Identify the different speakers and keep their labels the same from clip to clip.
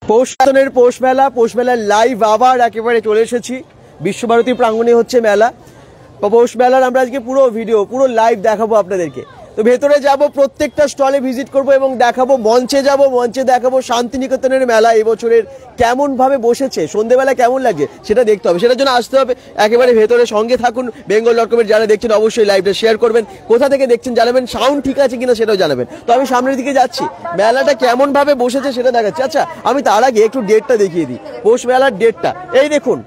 Speaker 1: পৌষ মেলার লাইভ আবার একেবারে চলে এসেছি। বিশ্বভারতী প্রাঙ্গণে হচ্ছে মেলা। পৌষ মেলার আমরা আজকে পুরো ভিডিও পুরো লাইভ দেখাবো আপনাদেরকে। তো ভেতরে যাব, প্রত্যেকটা স্টলে ভিজিট করব এবং দেখাবো, মঞ্চে দেখাবো শান্তিনিকেতনের মেলা এবছরের কেমন ভাবে বসেছে, সন্ধ্যেবেলা কেমন লাগছে সেটা দেখতে হবে। সেটার জন্য আসতে হবে একেবারে ভেতরে। সঙ্গে থাকুন। bengal.com-এর যারা দেখছেন অবশ্যই লাইভটা শেয়ার করবেন, কোথা থেকে দেখছেন জানাবেন, সাউন্ড ঠিক আছে কিনা সেটাও জানাবেন। তো আমি সামনের দিকে যাচ্ছি, মেলাটা কেমন ভাবে বসেছে সেটা দেখাচ্ছি। আচ্ছা, আমি তার আগে একটু ডেটটা দেখিয়ে দিই, পৌষ মেলার ডেটটা। এই দেখুন,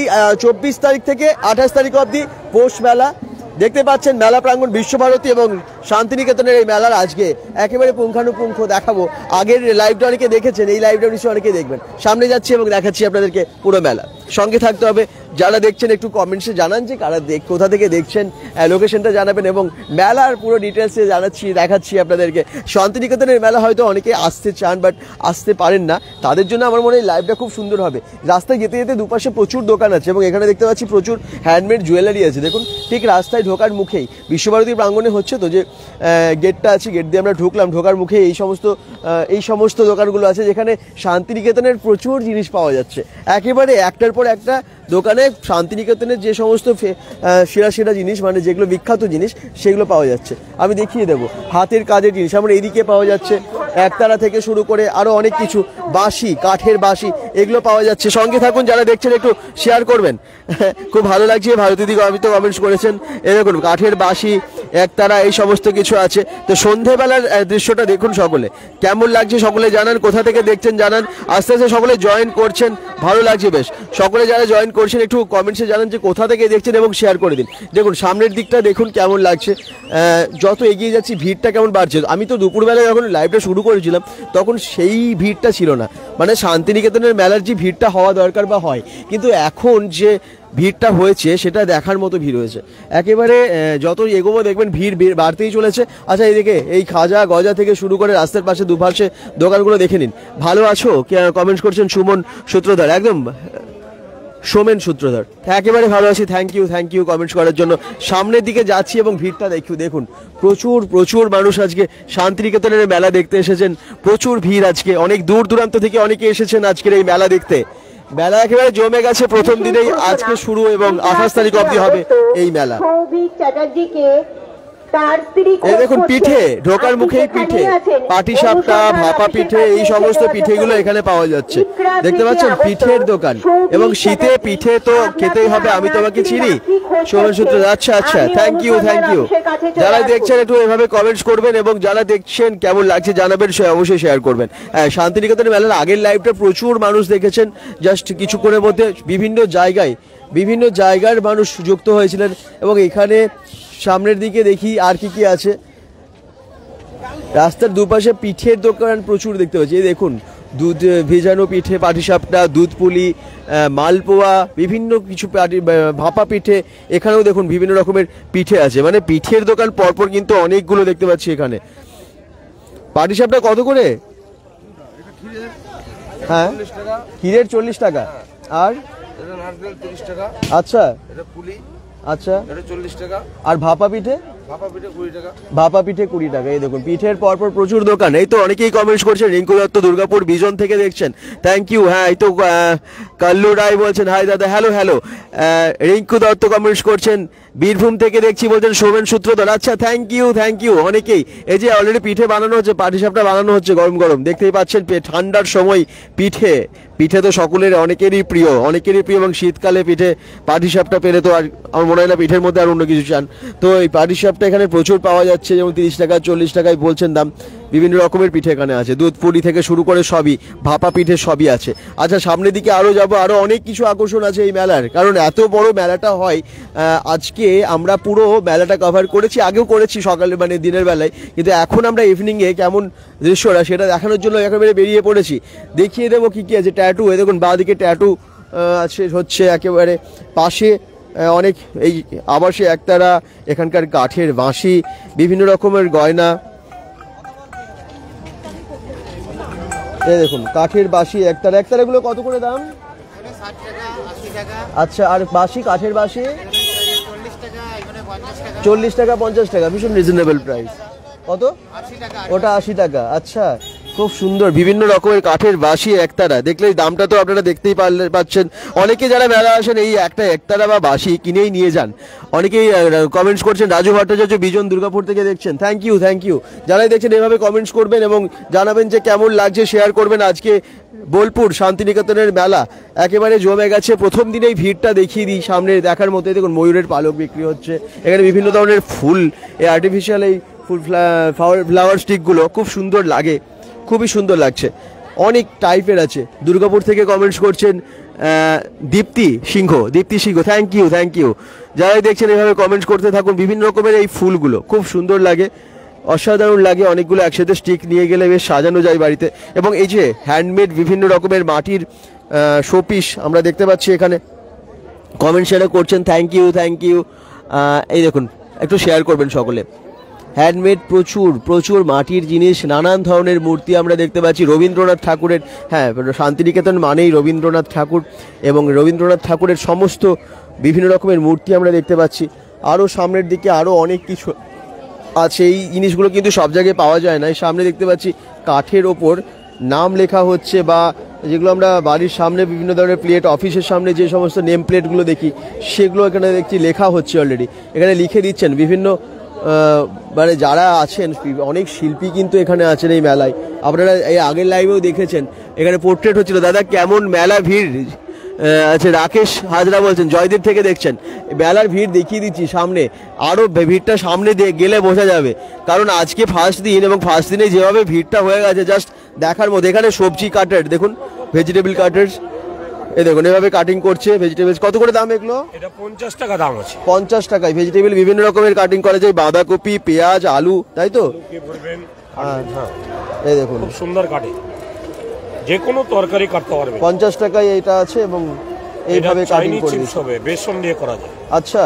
Speaker 1: 24 তারিখ থেকে 28 তারিখ অবধি পৌষ মেলা দেখতে পাচ্ছেন। মেলা প্রাঙ্গণ বিশ্বভারতী এবং শান্তিনিকেতনের এই মেলার আজকে একেবারে পুঙ্খানুপুঙ্খ দেখাবো। আগের লাইভটা অনেকে দেখেছেন, এই লাইভটা নিশ্চয়ই অনেকে দেখবেন। সামনে যাচ্ছি এবং দেখাচ্ছি আপনাদেরকে পুরো মেলা। সঙ্গে থাকতে হবে। যারা দেখছেন একটু কমেন্টসে জানান যে কারা কোথা থেকে দেখছেন, লোকেশনটা জানাবেন এবং মেলার পুরো ডিটেলসে দেখাচ্ছি আপনাদেরকে। শান্তিনিকেতনের মেলা হয়তো অনেকে আসতে চান বাট আসতে পারেন না, তাদের জন্য আমার মনে হয় লাইভটা খুব সুন্দর হবে। রাস্তায় যেতে যেতে দুপাশে প্রচুর দোকান আছে এবং এখানে দেখতে পাচ্ছি প্রচুর হ্যান্ডমেড জুয়েলারি আছে। দেখুন, ঠিক রাস্তায় ঢোকার মুখেই বিশ্বভারতী প্রাঙ্গণে হচ্ছে তো যে গেটটা আছে, গেট দিয়ে আমরা ঢুকলাম, ঢোকার মুখে এই সমস্ত দোকানগুলো আছে যেখানে শান্তিনিকেতনের প্রচুর জিনিস পাওয়া যাচ্ছে। একেবারে একটার পর একটা দোকানে শান্তিনিকেতনের যে সমস্ত সেরা জিনিস, মানে যেগুলো বিখ্যাত জিনিস, সেগুলো পাওয়া যাচ্ছে। আমি দেখিয়ে দেবো হাতের কাজের জিনিস। আমার এইদিকে পাওয়া যাচ্ছে একতারা থেকে শুরু করে আরো অনেক কিছু, বাঁশি, কাঠের বাঁশি, এগুলো পাওয়া যাচ্ছে। সঙ্গে থাকুন, যারা দেখছেন একটু শেয়ার করবেন। খুব ভালো লাগছে, ভারতীদি আমি তো কমেন্টস করেছেন। এরকম কাঠের বাঁশি, একতারা, এই সমস্ত কিছু আছে। তো সন্ধেবেলার দৃশ্যটা দেখুন, সকলে কেমন লাগছে সকলে জানান, কোথা থেকে দেখছেন জানান। আস্তে আস্তে সকলে জয়েন করছেন, ভালো লাগছে বেশ। সকলে যারা জয়েন করছেন একটু কমেন্টসে জানান যে কোথা থেকে দেখছেন এবং শেয়ার করে দিন। দেখুন সামনের দিকটা দেখুন কেমন লাগছে। যত এগিয়ে যাচ্ছি ভিড়টা কেমন বাড়ছে। আমি তো দুপুরবেলায় যখন লাইভটা শুরু করেছিলাম তখন সেই ভিড়টা ছিল না, মানে শান্তিনিকেতনের মেলার যে ভিড়টা হওয়া দরকার বা হয়, কিন্তু এখন যে ভিড়টা হয়েছে সেটা দেখার মতো ভিড় হয়েছে। একেবারে যত এগোবো দেখবেন ভিড় বাড়তেই চলেছে। আচ্ছা, এইদিকে এই খাজা গজা থেকে শুরু করে রাস্তার পাশে দুপাশে দোকানগুলো দেখে নিন। ভালো আছো কমেন্টস করছেন সুমন সূত্রধর, একদম সোমেন সূত্রধর, একেবারে ভালো আছি, থ্যাংক ইউ কমেন্টস করার জন্য। সামনের দিকে যাচ্ছি এবং ভিড়টা দেখুন প্রচুর মানুষ আজকে শান্তিনিকেতনের মেলা দেখতে এসেছেন। প্রচুর ভিড় আজকে, অনেক দূর দূরান্ত থেকে অনেকে এসেছেন আজকের এই মেলা দেখতে। মেলা একেবারে জমে গেছে, প্রথম দিনেই আজকে শুরু এবং 28 তারিখ অবধি হবে এই মেলা। এই দেখুন পিঠে, ঢোকার মুখেই পিঠে, পাটিসাপটা, ভাপা পিঠে, এই সমস্ত পিঠেগুলো এখানে পাওয়া যাচ্ছে। দেখতে পাচ্ছেন পিঠের দোকান, এবং শীতে পিঠে তো খেতেই হবে। আমি তোমাকে চিনি সোমেন সূত্র। আচ্ছা, থ্যাংক ইউ। যারা দেখছেন একটু এভাবে কমেন্টস করবেন এবং যারা দেখছেন কেমন লাগছে জানাবেন, সে অবশ্যই শেয়ার করবেন। শান্তিনিকেতনের মেলার আগের লাইভটা প্রচুর মানুষ দেখেছেন, জাস্ট কিছুক্ষণের মধ্যে বিভিন্ন জায়গার মানুষ যুক্ত হয়েছিলেন। এবং এখানে সামনের দিকে দেখি আর কি আছে। রাস্তার দুপাশে পিঠের দোকান প্রচুর দেখতে পাচ্ছি। এই দেখুন, দুধ ভেজানো পিঠে, পাটিসাপটা, দুধ পুলি, মালপোয়া, বিভিন্ন কিছু ভাপা পিঠে। এখানেও দেখুন বিভিন্ন রকমের পিঠে আছে, মানে পিঠের দোকান পরপর কিন্তু অনেকগুলো দেখতে পাচ্ছি এখানে। পাটিসাপটা কত করে? হ্যাঁ, ক্ষীরের 40 টাকা, আর আচ্ছা আচ্ছা 40 টাকা, আর ভাপা পিঠে 20 টাকা। এই দেখুন পিঠের পরপর প্রচুর দোকান। এই তো অনেকেই কমেন্টস করছেন। রিঙ্কু দত্ত দুর্গাপুর বিজন থেকে দেখছেন, থ্যাংক ইউ। হ্যাঁ, এই তো কাল্লু রায় বলছেন হাই দাদা, হ্যালো। রিঙ্কু দত্ত কমেন্টস করছেন, বীরভূম থেকে দেখছি বলছেন সোমেন সূত্রধর। আচ্ছা, থ্যাংক ইউ অনেকেই। এই যে অলরেডি পিঠে বানানো হচ্ছে, পাটিসাপটা বানানো হচ্ছে গরম দেখতেই পাচ্ছেন। ঠান্ডার সময় পিঠে তো সকলের অনেকেরই প্রিয় এবং শীতকালে পিঠে পাটিসাপটা পেলে তো আর আমার মনে হয় না পিঠের মধ্যে আর অন্য কিছু চান। তো এই পাটিসাপটা এখানে প্রচুর পাওয়া যাচ্ছে, যেমন 30 টাকা 40 টাকায় বলছেন দাম। বিভিন্ন রকমের পিঠে এখানে আছে, দুধ পুলি থেকে শুরু করে সবই, ভাপা পিঠে সবই আছে। আচ্ছা, সামনের দিকে আরও যাবো, আরও অনেক কিছু আকর্ষণ আছে এই মেলার, কারণ এত বড় মেলাটা হয়। আজকে আমরা পুরো মেলাটা কভার করেছি, আগেও করেছি সকালে, মানে দিনের বেলায়, কিন্তু এখন আমরা ইভিনিংয়ে কেমন দৃশ্যটা সেটা দেখানোর জন্য একেবারে বেরিয়ে পড়েছি। দেখিয়ে দেবো কি আছে। ট্যাটু, এই দেখুন বাঁদিকে ট্যাটু আছে হচ্ছে একেবারে পাশে অনেক, এই আবাসে একতারা, এখানকার কাঠের বাঁশি, বিভিন্ন রকমের গয়না। এই দেখুন কাঠের বাঁশি, একতারাগুলো কত করে দাম? 60 টাকা 80 টাকা। আচ্ছা, আর বাঁশি, কাঠের বাঁশি 40 টাকা 50 টাকা, ভীষণ রিজনেবল প্রাইস। কত? 80 টাকা। ওটা 80 টাকা। আচ্ছা, খুব সুন্দর বিভিন্ন রকমের কাঠের বাঁশি একতারা, দেখলেই দামটা তো আপনারা দেখতেই পাচ্ছেন। অনেকে যারা মেলা আসেন এই একটা একতারা বা বাঁশি কিনেই নিয়ে যান। অনেকেই কমেন্টস করছেন, রাজু ভট্টাচার্য বিজন দুর্গাপুর থেকে দেখছেন, থ্যাংক ইউ। যারাই দেখছেন এভাবে কমেন্টস করবেন এবং জানাবেন যে কেমন লাগছে, শেয়ার করবেন। আজকে বোলপুর শান্তিনিকেতনের মেলা একেবারে জমে গেছে। প্রথম দিনেই ভিড়টা দেখিয়ে দিই, সামনে দেখার মতো দেখুন ময়ূরের পালক বিক্রি হচ্ছে, এখানে বিভিন্ন ধরনের ফুল, এই আর্টিফিশিয়াল এই ফুল ফ্লাওয়ার স্টিকগুলো খুব সুন্দর লাগে, খুবই সুন্দর লাগছে। অনেক টাইপের আছে। দুর্গাপুর থেকে কমেন্টস করছেন দীপ্তি সিংহ, থ্যাংক ইউ। যারাই দেখছেন এভাবে কমেন্টস করতে থাকুন। বিভিন্ন রকমের এই ফুলগুলো খুব সুন্দর লাগে, অসাধারণ লাগে। অনেকগুলো একসাথে স্টিক নিয়ে গেলে বেশ সাজানো যায় বাড়িতে। এবং এই যে হ্যান্ডমেড বিভিন্ন রকমের মাটির শোপিস আমরা দেখতে পাচ্ছি এখানে, কমেন্ট শেয়ার করছেন, থ্যাংক ইউ। এই দেখুন, একটু শেয়ার করবেন সকলে। হ্যান্ডমেড প্রচুর মাটির জিনিস, নানান ধরনের মূর্তি আমরা দেখতে পাচ্ছি। রবীন্দ্রনাথ ঠাকুরের, হ্যাঁ শান্তিনিকেতন মানেই রবীন্দ্রনাথ ঠাকুর, এবং রবীন্দ্রনাথ ঠাকুরের সমস্ত বিভিন্ন রকমের মূর্তি আমরা দেখতে পাচ্ছি। আরও সামনের দিকে আরও অনেক কিছু আছে। এই জিনিসগুলো কিন্তু সব জায়গায় পাওয়া যায় না। এই সামনে দেখতে পাচ্ছি কাঠের ওপর নাম লেখা হচ্ছে, বা যেগুলো আমরা বাড়ির সামনে বিভিন্ন ধরনের প্লেট, অফিসের সামনে যে সমস্ত নেম প্লেটগুলো দেখি সেগুলো এখানে দেখছি লেখা হচ্ছে অলরেডি। এখানে লিখে দিচ্ছেন বিভিন্ন মানে যারা আছেন, অনেক শিল্পী কিন্তু এখানে আছেন এই মেলায়। আপনারা এই আগের লাইভেও দেখেছেন এখানে পোর্ট্রেট হচ্ছিল। দাদা কেমন মেলা ভিড়? আচ্ছা, রাকেশ হাজরা বলছেন জয়দেব থেকে দেখছেন। মেলার ভিড় দেখিয়ে দিচ্ছি সামনে, আরও ভিড়টা সামনে গেলে বোঝা যাবে, কারণ আজকে ফার্স্ট দিন এবং ফার্স্ট দিনে যেভাবে ভিড়টা হয়ে গেছে জাস্ট দেখার মধ্যে। এখানে সবজি কাটার দেখুন, ভেজিটেবল কাটার, এই দেখুন এভাবে কাটিং করছে ভেজিটেবলস। কত করে দাম এগুলো?
Speaker 2: এটা 50 টাকা দাম আছে।
Speaker 1: 50 টাকায় ভেজিটেবল বিভিন্ন রকমের কাটিং করা যায়, বাঁধাকপি, পেঁয়াজ, আলু, তাই তো?
Speaker 2: হ্যাঁ,
Speaker 1: এই দেখুন
Speaker 2: খুব সুন্দর কাটে, যে কোনো তরকারি কাটতে পারবে।
Speaker 1: 50 টাকায় এইটা আছে এবং এইভাবে কাটিং করে
Speaker 2: দিচ্ছে, হবে বেসন দিয়ে করা যায়।
Speaker 1: আচ্ছা,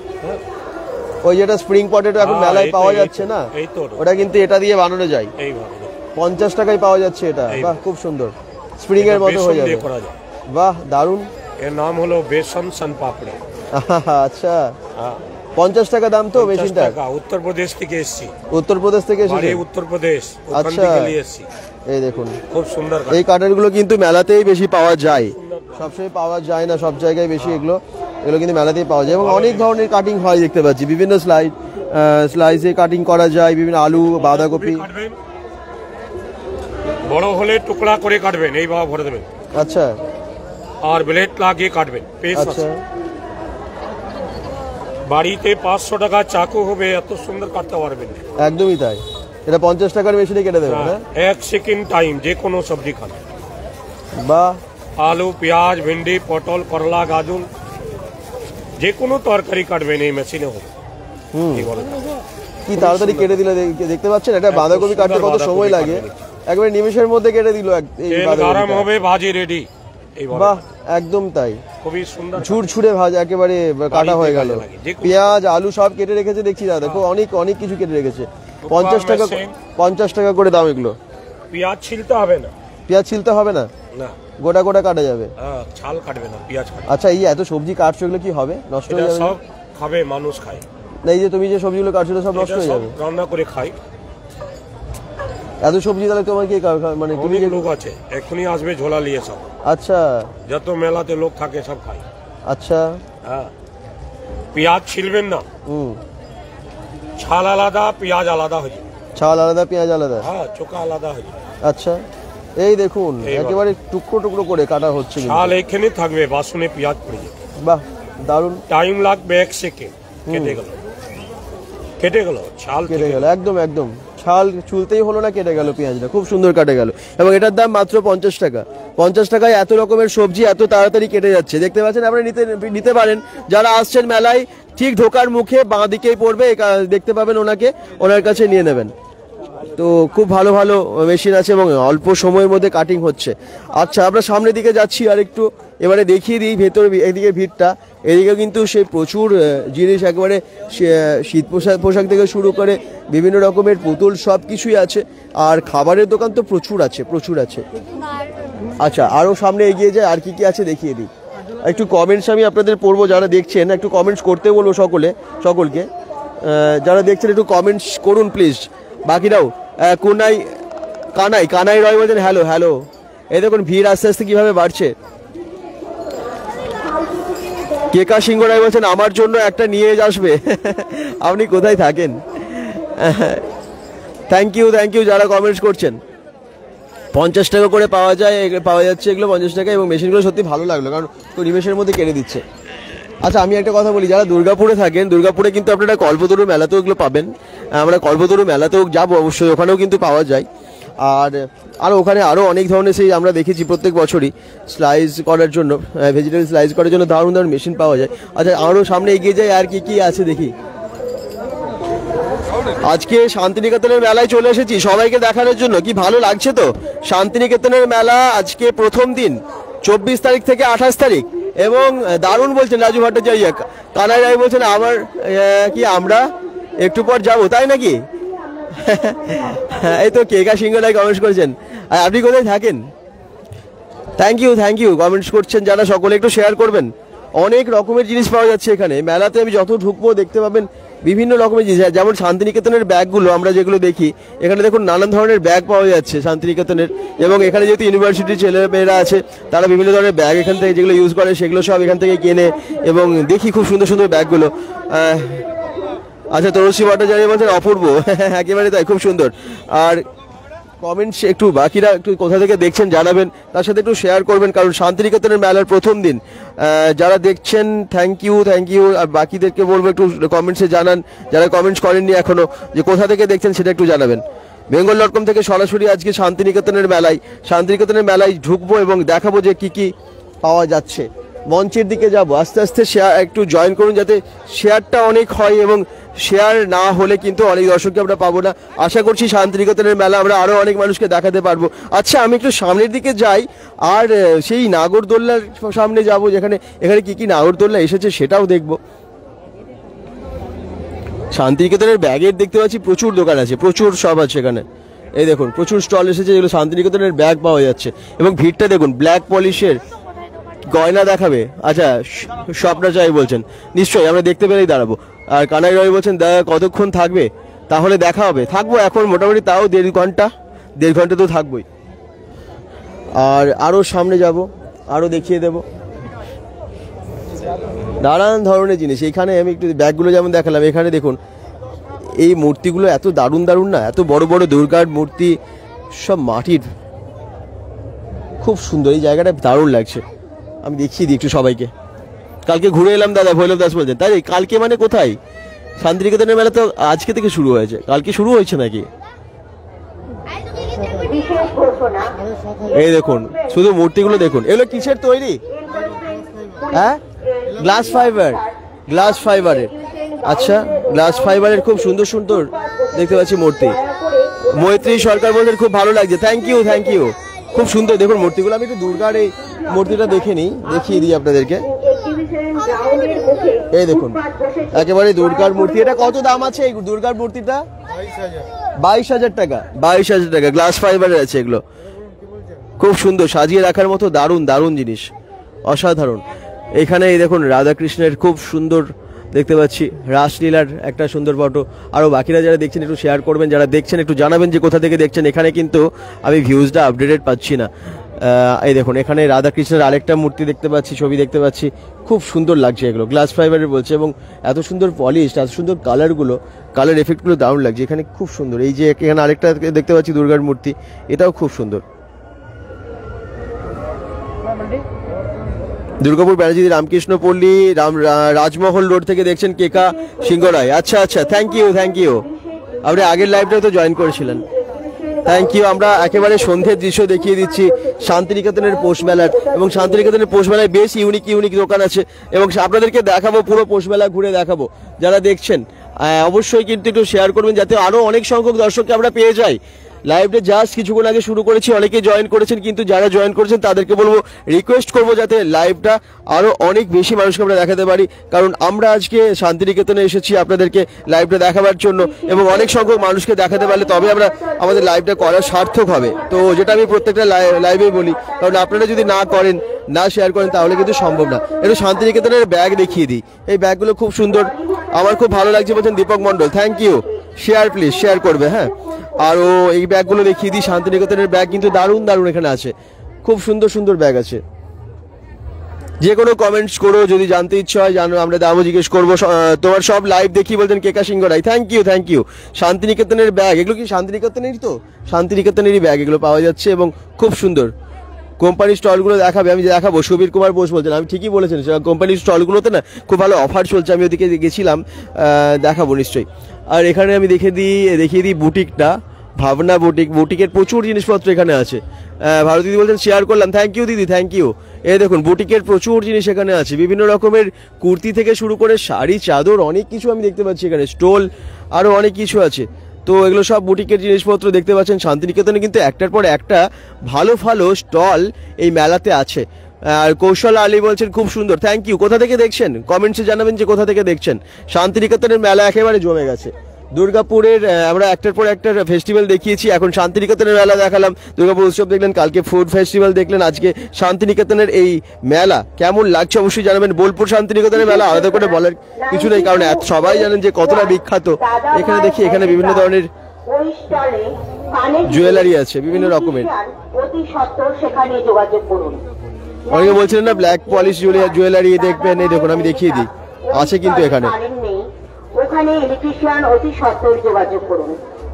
Speaker 1: ওই যেটা স্প্রিং পটেটো এখন মেলায় পাওয়া যাচ্ছে না, ওটা কিন্তু এটা দিয়ে বানানো যায়। এইভাবে 50 টাকায় পাওয়া যাচ্ছে এটা। বাহ, খুব সুন্দর, স্প্রিং এর মতো হয়ে যাবে। বাহ, দারুন।
Speaker 2: এর নাম হলো বেসন সন পাপড়ি।
Speaker 1: আচ্ছা, 50 টাকা দাম তো মেশিনটা?
Speaker 2: উত্তরপ্রদেশ থেকে এসেছি।
Speaker 1: উত্তরপ্রদেশ থেকে এসেছি?
Speaker 2: উত্তরপ্রদেশ।
Speaker 1: আচ্ছা, এই দেখুন
Speaker 2: খুব সুন্দর।
Speaker 1: এই কাটারগুলো কিন্তু মেলাতেই বেশি পাওয়া যায়, সবসময় পাওয়া যায় না সব জায়গায় বেশি। এগুলো কিন্তু মেলাতেই পাওয়া যায় এবং অনেক ধরনের কাটিং হয় দেখতে পাচ্ছি। বিভিন্ন স্লাইসে কাটিং করা যায়, বিভিন্ন আলু, বাঁধাকপি।
Speaker 2: বড় হলে টুকরা করে কাটবেন, এইভাবে ভরে দেবেন।
Speaker 1: আচ্ছা,
Speaker 2: আর ব্লেড লাগিয়ে কাটবেন।
Speaker 1: আচ্ছা,
Speaker 2: বাড়িতে 500 টাকা চাকু হবে, এত সুন্দর কাটতে পারবেন।
Speaker 1: একদমই তাই। এটা 50 টাকার মেশিনে কেটে দেবেন না?
Speaker 2: 1 সেকেন্ড টাইম, যে কোনো সবজি খান।
Speaker 1: বাহ,
Speaker 2: আলু, পেঁয়াজ, ভেন্ডি, পটল, করলা, গাজর, যে কোনো তরকারি কাটবেন এই মেশিনে হবে।
Speaker 1: কি তাড়াতাড়ি কেটে দিলে, দেখতে পাচ্ছেন? এটা বাঁধাকপি কাটতে কত সময় লাগে, একবারে নিমেষের মধ্যে কেটে দিল।
Speaker 2: গরম হবে, ভাজি রেডি।
Speaker 1: বাহ, একদম তাই,
Speaker 2: খুবই সুন্দর
Speaker 1: ঝুরঝুরে ভাজা একেবারে কাটা হয়ে গেল। পেঁয়াজ, আলু সব কেটে রেখেছে দেখছি দাদা, দেখো অনেক কিছু কেটে রেখেছে। 50 টাকা করে দাম এগুলো।
Speaker 2: পেঁয়াজ ছিলতে হবে না?
Speaker 1: পেঁয়াজ ছিলতে হবে না, গোটা কাটা যাবে।
Speaker 2: ছাল কাটবে না, পেঁয়াজ কাটবে।
Speaker 1: আচ্ছা, এই এত সবজি কাটছো, এগুলো কি হবে? নষ্ট হয়ে যাবে?
Speaker 2: সব খাবে, মানুষ খায়
Speaker 1: না? এই যে তুমি যে সবজিগুলো কাটছো সব নষ্ট হয়ে যাবে?
Speaker 2: রান্না করে খাই।
Speaker 1: এত সবজি তাহলে তোমার কি মানে তুমি যে
Speaker 2: লোক আছে এখনই আসবে ঝোলা নিয়ে সব।
Speaker 1: আচ্ছা,
Speaker 2: যত মেলাতে লোক থাকে সব খায়।
Speaker 1: আচ্ছা,
Speaker 2: হ্যাঁ, পেঁয়াজ ছিলবেন না। ছাল আলাদা, পেঁয়াজ আলাদা হয়ে যাবে।
Speaker 1: ছাল আলাদা, পেঁয়াজ আলাদা?
Speaker 2: হ্যাঁ, চোখা আলাদা হয়ে যাবে।
Speaker 1: আচ্ছা, এই দেখুন একেবারে টুকরো করে কাটা হচ্ছে।
Speaker 2: ছাল এখানে থাকবে, বাসনে পেঁয়াজ পড়ে যাবে।
Speaker 1: বাহ, দারুন।
Speaker 2: টাইম লাগবে 1 সেকেন্ড। কেটে গেল, ছাল
Speaker 1: কেটে গেল, একদম ছাল চুলতেই হলো না, কেটে গেল পেঁয়াজটা, খুব সুন্দর কাটে গেল। এবং এটার দাম মাত্র 50 টাকা। 50 টাকায় এত রকমের সবজি এত তাড়াতাড়ি কেটে যাচ্ছে, দেখতে পাচ্ছেন। আপনারা নিতে পারেন, যারা আসছেন মেলায় ঠিক ঢোকার মুখে বাঁ দিকেই পড়বে, দেখতে পাবেন ওনাকে, ওনার কাছে নিয়ে নেবেন। তো খুব ভালো মেশিন আছে এবং অল্প সময়ের মধ্যে কাটিং হচ্ছে। আচ্ছা, আমরা সামনের দিকে যাচ্ছি আর একটু, এবারে দেখিয়ে দিই ভেতরে এদিকে ভিড়টা। এদিকে কিন্তু সেই প্রচুর জিনিস, একেবারে শীত পোশাক থেকে শুরু করে বিভিন্ন রকমের পুতুল সব কিছুই আছে। আর খাবারের দোকান তো প্রচুর আছে। আচ্ছা, আরও সামনে এগিয়ে যায়, আর কি আছে দেখিয়ে দিই। একটু কমেন্টস আমি আপনাদের পড়বো, যারা দেখছেন একটু কমেন্টস করতে বলবো সকলকে। যারা দেখছেন একটু কমেন্টস করুন প্লিজ। বাকিরাও কোনাই কানাই রয় বলছেন হ্যালো হ্যালো। এই দেখুন ভিড় আস্তে আস্তে কিভাবে বাড়ছে। কেকা সিংহ রায় বলছেন আমার জন্য একটা নিয়ে আসবে। আপনি কোথায় থাকেন? থ্যাংক ইউ যারা কমেন্টস করছেন। 50 টাকা করে পাওয়া যাচ্ছে এগুলো 50 টাকা, এবং মেশিনগুলো সত্যি ভালো লাগলো কারণ নিমেষের মধ্যে কেটে দিচ্ছে। আচ্ছা আমি একটা কথা বলি, যারা দুর্গাপুরে থাকেন, দুর্গাপুরে কিন্তু আপনারা কল্পতরু মেলাতেও এগুলো পাবেন। আমরা কল্পতরু মেলাতেও যাবো অবশ্যই, ওখানেও কিন্তু পাওয়া যায়। আর ওখানে আরও অনেক ধরনের সেই আমরা দেখেছি প্রত্যেক বছরই স্লাইস করার জন্য, ভেজিটেবল স্লাইস করার জন্য দারুণ মেশিন পাওয়া যায়। আচ্ছা আরও সামনে এগিয়ে যায়, আর কি আছে দেখি। আজকে শান্তিনিকেতনের মেলায় চলে এসেছি সবাইকে দেখানোর জন্য। কি ভালো লাগছে তো। শান্তিনিকেতনের মেলা আজকে প্রথম দিন 24 তারিখ থেকে 28 তারিখ, এবং দারুণ বলছেন রাজু ভট্টাচার্য। কানাই রায় বলছেন আমরা একটু পর যাবো, তাই নাকি? এই তো কেকা সিংহ রায় কমেন্টস করেছেন। আর আপনি কোথায় থাকেন? থ্যাংক ইউ কমেন্টস করছেন যারা, সকলে একটু শেয়ার করবেন। অনেক রকমের জিনিস পাওয়া যাচ্ছে এখানে মেলাতে। আমি যত ঢুকবো দেখতে পাবেন বিভিন্ন রকমের জিনিস, যেমন শান্তিনিকেতনের ব্যাগগুলো আমরা যেগুলো দেখি এখানে দেখুন নানান ধরনের ব্যাগ পাওয়া যাচ্ছে শান্তিনিকেতনের। এবং এখানে যেহেতু ইউনিভার্সিটির ছেলেমেয়েরা আছে তারা বিভিন্ন ধরনের ব্যাগ এখান থেকে যেগুলো ইউজ করে সেগুলো সব এখান থেকে কেনে, এবং দেখি খুব সুন্দর সুন্দর ব্যাগগুলো। আচ্ছা তরুশ্রী ভট্টাচার্য বলছেন অপূর্ব। একেবারে তাই, খুব সুন্দর। আর কমেন্টস একটু বাকিরা একটু কোথা থেকে দেখছেন জানাবেন, তার সাথে একটু শেয়ার করবেন, কারণ শান্তিনিকেতনের মেলার প্রথম দিন যারা দেখছেন থ্যাংক ইউ। আর বাকিদেরকে বলবো একটু কমেন্টসে জানান, যারা কমেন্টস করেননি এখনো, যে কোথা থেকে দেখছেন সেটা একটু জানাবেন। বেঙ্গল.com থেকে সরাসরি আজকে শান্তিনিকেতনের মেলায় ঢুকবো এবং দেখাবো যে কি পাওয়া যাচ্ছে। মঞ্চের দিকে যাব, আস্তে আস্তে শেয়ার একটু জয়েন করুন যাতে শেয়ারটা অনেক হয়, এবং শেয়ার না হলে কিন্তু অনেক দর্শককে আমরা পাবো না। আশা করছি শান্তিনিকেতনের মেলা আমরা আরও অনেক মানুষকে দেখাতে পারবো। আচ্ছা আমি একটু সামনের দিকে যাই, আর সেই নাগরদোল্লার সামনে যাব, যেখানে এখানে কি নাগরদোল্লা এসেছে সেটাও দেখবো। শান্তিনিকেতনের ব্যাগের দেখতে পাচ্ছি প্রচুর দোকান আছে, প্রচুর সব আছে এখানে। এই দেখুন প্রচুর স্টল এসেছে যেগুলো শান্তিনিকেতনের ব্যাগ পাওয়া যাচ্ছে, এবং ভিড়টা দেখুন। ব্ল্যাক পলিশের গয়না দেখাবে। আচ্ছা স্বপ্না চাই বলছেন, নিশ্চয়ই আমরা দেখতে পেলেই দাঁড়াবো। আর কানাই রয় বলছেন কতক্ষণ থাকবে? তাহলে দেখা হবে। থাকবো এখন মোটামুটি তাও 1.5 ঘন্টা তো থাকবোই। আর আরও সামনে যাব, আরও দেখিয়ে দেব নানান ধরনের জিনিস। এইখানে আমি একটু ব্যাগগুলো যেমন দেখালাম, এখানে দেখুন এই মূর্তিগুলো এত দারুণ না, এত বড় বড় দুর্গার মূর্তি, সব মাটির, খুব সুন্দর। এই জায়গাটা দারুণ লাগছে। আমি দেখিয়ে দিই একটু সবাইকে। কালকে ঘুরে এলাম দাদা, ভৈরব দাস বলছেন। তাই কালকে মানে কোথায়? শান্তিনিকেতনের মেলা তো আজকে থেকে শুরু হয়েছে, কালকে শুরু হয়েছে নাকি? এই দেখুন শুধু মূর্তিগুলো দেখুন। এগুলো কিসের তৈরি? হ্যাঁ গ্লাস ফাইবারের। আচ্ছা গ্লাস ফাইবারের খুব সুন্দর দেখতে পাচ্ছি মূর্তি। মৈত্রী সরকার বলছেন খুব ভালো লাগছে। থ্যাংক ইউ খুব সুন্দর দেখুন মূর্তিগুলো। আমি একটু দুর্গার এই মূর্তিটা দেখিয়ে দিই আপনাদেরকে। এই দেখুন একেবারে দুর্গার মূর্তি। এটা কত দাম আছে এই দুর্গার মূর্তিটা? 22,000 টাকা। 22,000 টাকা গ্লাস ফাইবারের আছে এগুলো। খুব সুন্দর সাজিয়ে রাখার মতো দারুণ জিনিস, অসাধারণ। এখানে এই দেখুন রাধাকৃষ্ণের খুব সুন্দর দেখতে পাচ্ছি, রাসলীলার একটা সুন্দর ফটো। আরও বাকিরা যারা দেখছেন একটু শেয়ার করবেন, যারা দেখছেন একটু জানাবেন যে কোথা থেকে দেখছেন। এখানে কিন্তু আমি ভিউজটা আপডেটেড পাচ্ছি না। এই দেখুন এখানে রাধাকৃষ্ণের আরেকটা মূর্তি দেখতে পাচ্ছি, ছবি দেখতে পাচ্ছি, খুব সুন্দর লাগছে। এগুলো গ্লাস ফাইবারের বলছে, এবং এত সুন্দর পলিশ, এত সুন্দর কালার এফেক্টগুলো দারুণ লাগছে। এখানে খুব সুন্দর। এই যে এখানে আরেকটা দেখতে পাচ্ছি দুর্গার মূর্তি, এটাও খুব সুন্দর। দুর্গাপুর ব্যানার্জি রামকৃষ্ণ পল্লী রাজমহল রোড থেকে দেখছেন কেকা সিংহ রায়। আচ্ছা থ্যাংক ইউ। আপনি আগের লাইভটাও তো জয়েন করেছিলেন। Thank you. আমরা একেবারে সন্ধ্যের দৃশ্য দেখিয়ে দিচ্ছি শান্তিনিকেতনের পৌষ মেলার, এবং শান্তিনিকেতনের পৌষ মেলায় বেশ ইউনিক দোকান আছে, এবং আপনাদেরকে দেখাবো, পুরো পৌষ মেলা ঘুরে দেখাবো। যারা দেখছেন অবশ্যই কিন্তু একটু শেয়ার করবেন যাতে আরো অনেক সংখ্যক দর্শককে আমরা পেয়ে যাই। লাইভটা জাস্ট কিছুক্ষণ আগে শুরু করেছি, অনেকে জয়েন করেছেন, কিন্তু যারা জয়েন করেছেন তাদেরকে বলবো, রিকোয়েস্ট করবো যাতে লাইভটা আরো অনেক বেশি মানুষকে আমরা দেখাতে পারি, কারণ আমরা আজকে শান্তিনিকেতনে এসেছি আপনাদেরকে লাইভটা দেখাবার জন্য, এবং অনেক সংখ্যক মানুষকে দেখাতে পারলে তবে আমরা আমাদের লাইভটা করা সার্থক হবে। তো যেটা আমি প্রত্যেকটা লাইভে বলি, কারণ আপনারা যদি না করেন, না শেয়ার করেন, তাহলে কিন্তু সম্ভব না। একটু শান্তিনিকেতনের ব্যাগ দেখিয়ে দিই। এই ব্যাগগুলো খুব সুন্দর, আমার খুব ভালো লাগছে বলছেন Dipak Mondal. Thank you. Share please, share করবে। হ্যাঁ আরও এই ব্যাগগুলো দেখিয়ে দিই, শান্তিনিকেতনের ব্যাগ কিন্তু দারুণ দারুণ এখানে আছে, খুব সুন্দর সুন্দর ব্যাগ আছে। যে কোনো কমেন্টস করো, যদি জানতে ইচ্ছা হয় জানো, আমরা দামও জিজ্ঞেস করবো। তোমার সব লাইভ দেখি বলছেন কেকা সিংহরাই, থ্যাংক ইউ। শান্তিনিকেতনের ব্যাগ, এগুলো কি শান্তিনিকেতনেরই? তো শান্তিনিকেতনেরই ব্যাগ এগুলো পাওয়া যাচ্ছে এবং খুব সুন্দর। কোম্পানির স্টলগুলো দেখাবে, আমি দেখাবো। সুবীর কুমার বোস বলছেন, আমি ঠিকই বলেছেন, কোম্পানির স্টলগুলোতে না খুব ভালো অফার চলছে, আমি ওদিকে গেছিলাম, দেখাবো নিশ্চয়ই। আর এখানে আমি দেখিয়ে দিই বুটিকটা, ভাবনা বুটিকের প্রচুর জিনিসপত্র এখানে আছে। ভারতী দিদি বলছেন শেয়ার করলাম, থ্যাংক ইউ দিদি, থ্যাংক ইউ। এই দেখুন বুটিকের প্রচুর জিনিস এখানে আছে, বিভিন্ন রকমের কুর্তি থেকে শুরু করে শাড়ি, চাদর, অনেক কিছু আমি দেখতে পাচ্ছি এখানে, স্টোল, আরও অনেক কিছু আছে। তো এগুলো সব বুটিকের জিনিসপত্র দেখতে পাচ্ছেন। শান্তিনিকেতনে কিন্তু একটার পর একটা ভালো ভালো স্টল এই মেলাতে আছে। আর কৌশল আলী বলছেন খুব সুন্দর, থ্যাংক ইউ। কোথা থেকে দেখছেন কমেন্টসে জানাবেন যে কোথা থেকে দেখছেন। শান্তিনিকেতনের মেলা একেবারে জমে গেছে। দুর্গাপুরের আমরা একটার পর একটা ফেস্টিভ্যাল দেখিয়েছি, এখন শান্তিনিকেতনের মেলা দেখালাম, দুর্গাপুর উৎসব দেখলেন, কালকে ফুড ফেস্টিভ্যাল দেখলেন, আজকে শান্তিনিকেতনের এই মেলা কেমন লাগছে অবশ্যই জানাবেন। বোলপুর শান্তিনিকেতনের মেলা আলাদা করে বলার কিছু নেই, কারণ সবাই জানেন যে কতটা বিখ্যাত। এখানে দেখি এখানে বিভিন্ন ধরনের জুয়েলারি আছে বিভিন্ন রকমের। অনেকে বলছিলেন না ব্ল্যাক পলিশ জুয়েলারি দেখবেন, এই দেখুন আমি দেখিয়ে দিই, আছে কিন্তু এখানে।
Speaker 3: ওখানে ইলেকট্রিশিয়ান অতি সত্বর যোগাযোগ করুন।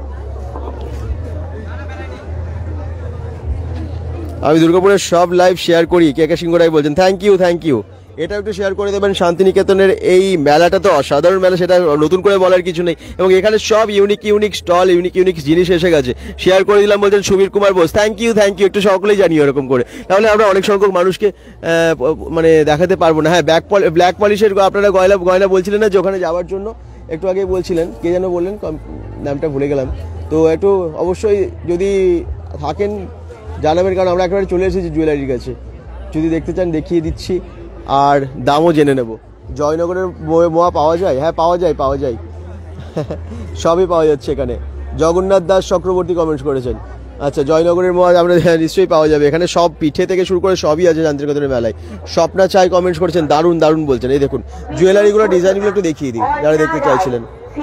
Speaker 1: আমি দুর্গাপুরের সব লাইভ শেয়ার করি, কেকা সিংহরাই বলছেন, থ্যাংক ইউ। এটা একটু শেয়ার করে দেবেন। শান্তিনিকেতনের এই মেলাটা তো অসাধারণ মেলা, সেটা নতুন করে বলার কিছু নেই, এবং এখানে সব ইউনিক স্টল, ইউনিক জিনিস এসে গেছে, শেয়ার করে দিলাম বলছেন সুবীর কুমার বোস, থ্যাংক ইউ। একটু সকলেই জানি এরকম করে, তাহলে আমরা অনেক সংখ্যক মানুষকে মানে দেখাতে পারবো না। হ্যাঁ, ব্ল্যাক পলিশের আপনারা গয়না বলছিলেন না যে ওখানে যাওয়ার জন্য, একটু আগে বলছিলেন, কে যেন বললেন, নামটা ভুলে গেলাম। তো একটু অবশ্যই যদি থাকেন জানাবেন, কারণ আমরা একেবারে চলে এসেছি জুয়েলারির কাছে, যদি দেখতে চান দেখিয়ে দিচ্ছি, আর দামও জেনে নেব। জয়নগরের মোয়া পাওয়া যায়? হ্যাঁ পাওয়া যায় সবই পাওয়া যাচ্ছে এখানে। জগন্নাথ দাস চক্রবর্তী কমেন্টস করেছেন, আচ্ছা জয়নগরের মোয়া আমরা নিশ্চয়ই পাওয়া যাবে এখানে, সব পিঠে থেকে শুরু করে সবই আছে শান্তিনিকেতনের মেলায়। স্বপ্না চাই কমেন্টস করেছেন, দারুণ বলছেন। এই দেখুন জুয়েলারিগুলো, ডিজাইনগুলো একটু দেখিয়ে দিই যারা দেখতে চাইছিলেন।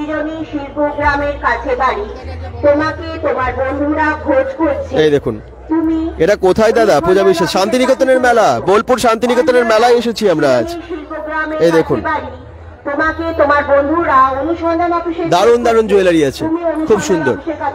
Speaker 1: এই দেখুন এটা কোথায় দাদা? পূজা বিশ্বাস, শান্তিনিকেতনের মেলা, বোলপুর শান্তিনিকেতনের মেলায় এসেছি আমরা আজ। এই দেখুন দারুণ জুয়েলারি আছে, খুব সুন্দর।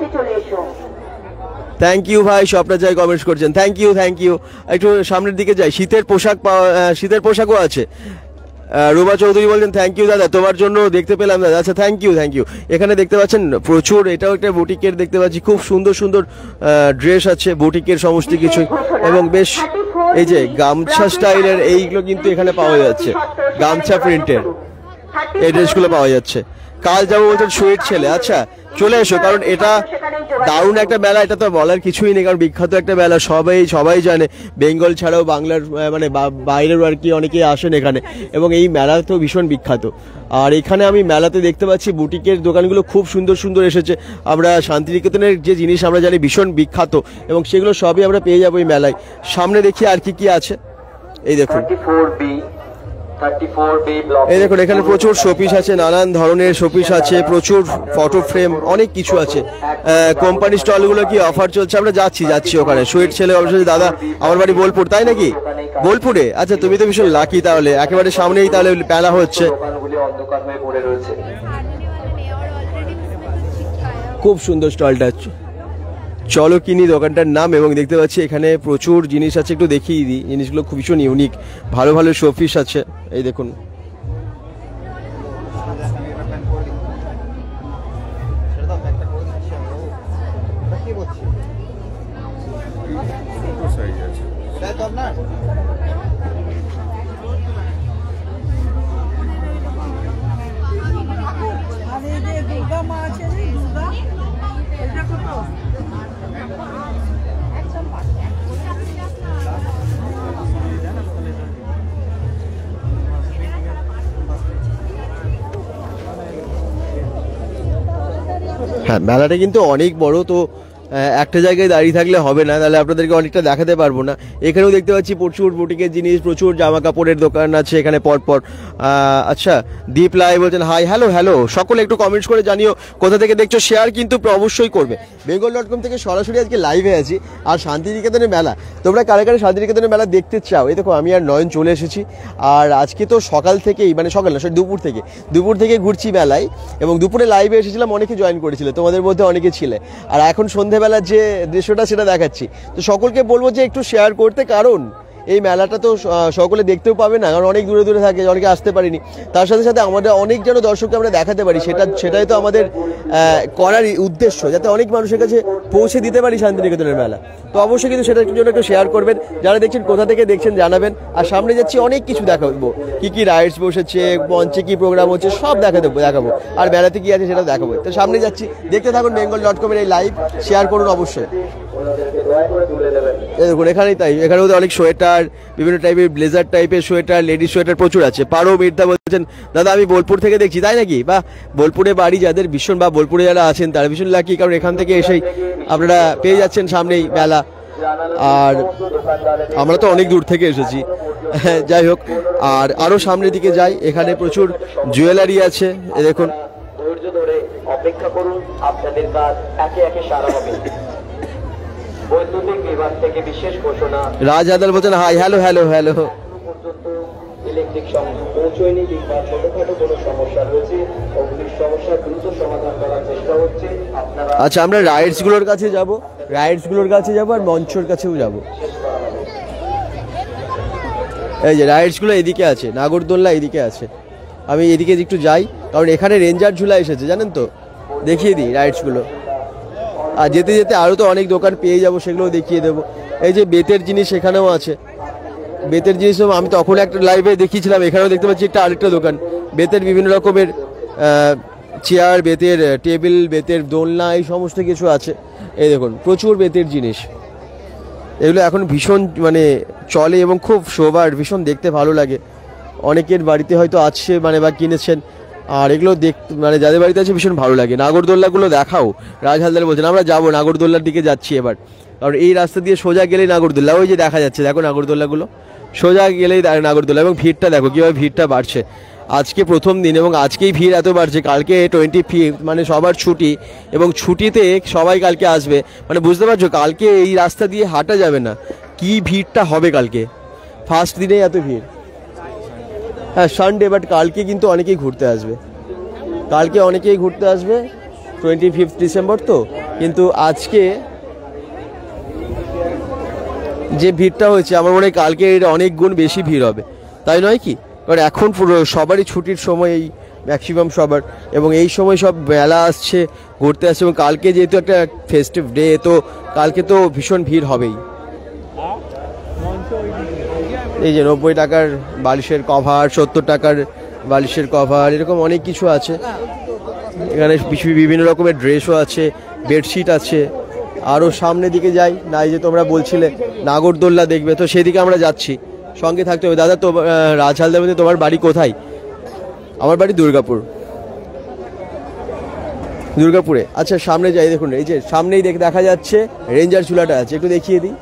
Speaker 1: থ্যাংক ইউ ভাই, স্বপ্না চাই কমেন্টস করছেন, থ্যাংক ইউ। একটু সামনের দিকে যাই, শীতের পোশাকও আছে। রুমা চৌধুরী বলছেন থ্যাংক ইউ দাদা, তোমার জন্য দেখতে পেলাম দাদা। আচ্ছা থ্যাংক ইউ। এখানে দেখতে পাচ্ছেন প্রচুর, এটাও একটা বুটিকের দেখতে পাচ্ছি, খুব সুন্দর ড্রেস আছে বুটিকের সমস্ত কিছু, এবং বেশ এই যে গামছা স্টাইলের এইগুলো কিন্তু এখানে পাওয়া যাচ্ছে, গামছা প্রিন্টের এই ড্রেসগুলো পাওয়া যাচ্ছে। কাল যাবো বলছেন সুইট ছেলে, আচ্ছা চলে এসো, কারণ এটা দারুণ একটা মেলা, এটা তো বলার কিছুই নেই, কারণ বিখ্যাত একটা মেলা, সবাই জানে। বেঙ্গল ছাড়াও বাংলার মানে বাইরেরও আর কি অনেকেই আসেন এখানে, এবং এই মেলা তো ভীষণ বিখ্যাত। আর এখানে আমি মেলাতে দেখতে পাচ্ছি বুটিকের দোকানগুলো খুব সুন্দর এসেছে। আমরা শান্তিনিকেতনের যে জিনিস আমরা জানি ভীষণ বিখ্যাত, এবং সেগুলো সবই আমরা পেয়ে যাবো এই মেলায়। সামনে দেখি আর কি আছে। এই দেখুন এখানে প্রচুর শোপিস আছে, নানান ধরনের শোপিস আছে, প্রচুর ফটো ফ্রেম, অনেক কিছু আছে। কোম্পানি স্টলগুলো কি অফার চলছে, আমরা যাচ্ছি ওখানে। সুইট ছেলে অবশ্যই দাদা, আমার বাড়ি বোলপুর, তাই নাকি? বোলপুরে, আচ্ছা তুমি তো ভীষণ লাকি, তাহলে একেবারে সামনেই তাহলে মেলা হচ্ছে। খুব সুন্দর স্টলটা, চলো কিনি দোকানটার নাম, এবং দেখতে পাচ্ছি এখানে প্রচুর জিনিস আছে, একটু দেখিয়ে দিই। জিনিসগুলো খুব ভীষণ ইউনিক, ভালো শোপিস আছে। এই দেখুন হ্যাঁ মেলাটা কিন্তু অনেক বড়, তো একটা জায়গায় দাঁড়িয়ে থাকলে হবে না, তাহলে আপনাদেরকে অনেকটা দেখাতে পারবো না। এখানেও দেখতে পাচ্ছি প্রচুর বুটিকের জিনিস, প্রচুর জামা কাপড়ের দোকান আছে এখানে পরপর। আচ্ছা, দীপ লাই বলছেন হাই, হ্যালো হ্যালো, সকলে একটু কমেন্টস করে জানিও কোথা থেকে দেখছো, শেয়ার কিন্তু অবশ্যই করবে। bengal.com থেকে সরাসরি আজকে লাইভে আছি, আর শান্তিনিকেতনের মেলা, তোমরা কারে কারে শান্তিনিকেতনের মেলা দেখতে চাও, এই দেখো আমি আর নয়ন চলে এসেছি। আর আজকে তো সকাল থেকেই, মানে সকাল না সরি দুপুর থেকে ঘুরছি মেলায়, এবং দুপুরে লাইভে এসেছিলাম, অনেকে জয়েন করেছিল, তোমাদের মধ্যে অনেকে ছিলে। আর এখন সন্ধেবেলার যে দৃশ্যটা সেটা দেখাচ্ছি। তো সকলকে বলবো যে একটু শেয়ার করতে, কারণ এই মেলাটা তো সকলে দেখতেও পাবে না, কারণ অনেক দূরে দূরে থাকে, অনেকে আসতে পারিনি। তার সাথে সাথে আমাদের অনেক যেন দর্শককে আমরা দেখাতে পারি, সেটাই তো আমাদের করার উদ্দেশ্য, যাতে অনেক মানুষের কাছে পৌঁছে দিতে পারি শান্তিনিকেতনের মেলা। তো অবশ্যই কিন্তু সেটার জন্য একটু শেয়ার করবেন, যারা দেখছেন কোথা থেকে দেখছেন জানাবেন। আর সামনে যাচ্ছি, অনেক কিছু দেখাবো, কি রাইডস বসেছে, মঞ্চে কি প্রোগ্রাম হচ্ছে সব দেখাবো, আর মেলাতে কি আছে সেটা দেখাবো। তো সামনে যাচ্ছি, দেখতে থাকুন bengal.com এর এই লাইভ, শেয়ার করুন অবশ্যই। দেখুন এখানেই তাই, এখানেও তো অনেক সোয়েটার, বিভিন্ন টাইপের ব্লেজার টাইপের সোয়েটার, লেডিস সোয়েটার প্রচুর আছে। পারো মির্দা বলছেন দাদা আমি বোলপুর থেকে দেখছি, তাই নাকি? বা বোলপুরে বাড়ি যাদের ভীষণ, বা বোলপুরে যারা আছেন তারা ভীষণ লাকি, কারণ এখান থেকে এসেই আপনারা পেয়ে যাচ্ছেন সামনেই মেলা। আর আমরা তো অনেক দূর থেকে এসেছি, যাই হোক। আর আরও সামনের দিকে যাই, এখানে প্রচুর জুয়েলারি আছে, দেখুন।
Speaker 4: ধৈর্য ধরে অপেক্ষা করুন, আপনাদের কাজ একে একে সারা হবে। বৈদ্যুতিক বিভাগ থেকে বিশেষ ঘোষণা,
Speaker 1: রাজ আদাল বলছেন হাই, হ্যালো হ্যালো হ্যালো।
Speaker 4: পর্যন্ত ইলেকট্রিক সংযোগ পৌঁছয়নি কিংবা ছোটখাটো কোনো সমস্যা রয়েছে, ওগুলির সমস্যা দ্রুত সমাধান করার চেষ্টা হচ্ছে। আপনারা
Speaker 1: আচ্ছা, আমরা রাইডসগুলোর কাছে যাব আর মঞ্চর কাছেও যাব। এই যে রাইডসগুলো এদিকে আছে, নাগরদোল্লা এদিকে আছে, আমি এদিকে একটু যাই, কারণ এখানে রেঞ্জার ঝুলা এসেছে, জানেন তো, দেখিয়ে দিই রাইডসগুলো। আর যেতে যেতে আরও তো অনেক দোকান পেয়ে যাবো, সেগুলোও দেখিয়ে দেবো। এই যে বেতের জিনিস এখানেও আছে, বেতের জিনিস আমি তখন একটা লাইভে দেখিয়েছিলাম, এখানেও দেখতে পাচ্ছি একটা আরেকটা দোকান, বেতের বিভিন্ন রকমের চেয়ার, বেতের টেবিল, বেতের দোলনা, এই সমস্ত কিছু আছে। এই দেখুন প্রচুর বেতের জিনিস, এগুলো এখন ভীষণ মানে চলে এবং খুব শোবার, ভীষণ দেখতে ভালো লাগে। অনেকের বাড়িতে হয়তো আছে, মানে বা কিনেছেন, আর এগুলো দেখতে মানে যাদের বাড়িতে আছে ভীষণ ভালো লাগে। নাগরদোল্লাগুলো দেখাও, রাজ হালদার বলছেন। আমরা যাবো নাগরদোল্লার দিকে, যাচ্ছি এবার, কারণ এই রাস্তা দিয়ে সোজা গেলেই নাগরদোল্লা, ওই যে দেখা যাচ্ছে, দেখো নাগরদোল্লাগুলো, সোজা গেলেই নাগরদোল্লা। এবং ভিড়টা দেখো কীভাবে ভিড়টা বাড়ছে, আজকে প্রথম দিন এবং আজকেই ভিড় এত বাড়ছে। কালকে 25 মানে সবার ছুটি, এবং ছুটিতে সবাই কালকে আসবে, মানে বুঝতে পারছো কালকে এই রাস্তা দিয়ে হাঁটা যাবে না, কি ভিড়টা হবে কালকে, ফার্স্ট দিনেই এত ভিড়। হ্যাঁ সানডে, বাট কালকে কিন্তু অনেকেই ঘুরতে আসবে, 25 ডিসেম্বর তো। কিন্তু আজকে যে ভিড়টা হয়েছে, আমার মনে হয় কালকে এর অনেক গুণ বেশি ভিড় হবে, তাই নয় কি? কারণ এখন পুরো সবারই ছুটির সময়, এই ম্যাক্সিমাম সবার, এবং এই সময় সব মেলা আসছে, ঘুরতে আসছে, এবং কালকে যেহেতু একটা ফেস্টিভ ডে, তো কালকে তো ভীষণ ভিড় হবেই। এই যে 90 টাকার বালিশের কভার, 70 টাকার বালিশের কভার, এরকম অনেক কিছু আছে এখানে। বিভিন্ন রকমের ড্রেসও আছে, বেডশিট আছে। আরও সামনের দিকে যাই, না এই যে তোমরা বলছিলে নাগরদোল্লা দেখবে, তো সেদিকে আমরা যাচ্ছি, সঙ্গে থাকতে হবে। দাদা তো রাজ হালদার মধ্যে তোমার বাড়ি কোথায়? আমার বাড়ি দুর্গাপুরে। আচ্ছা সামনে যাই, দেখুন এই যে সামনেই দেখা যাচ্ছে রেঞ্জার চুলাটা আছে, একটু দেখিয়ে দিই।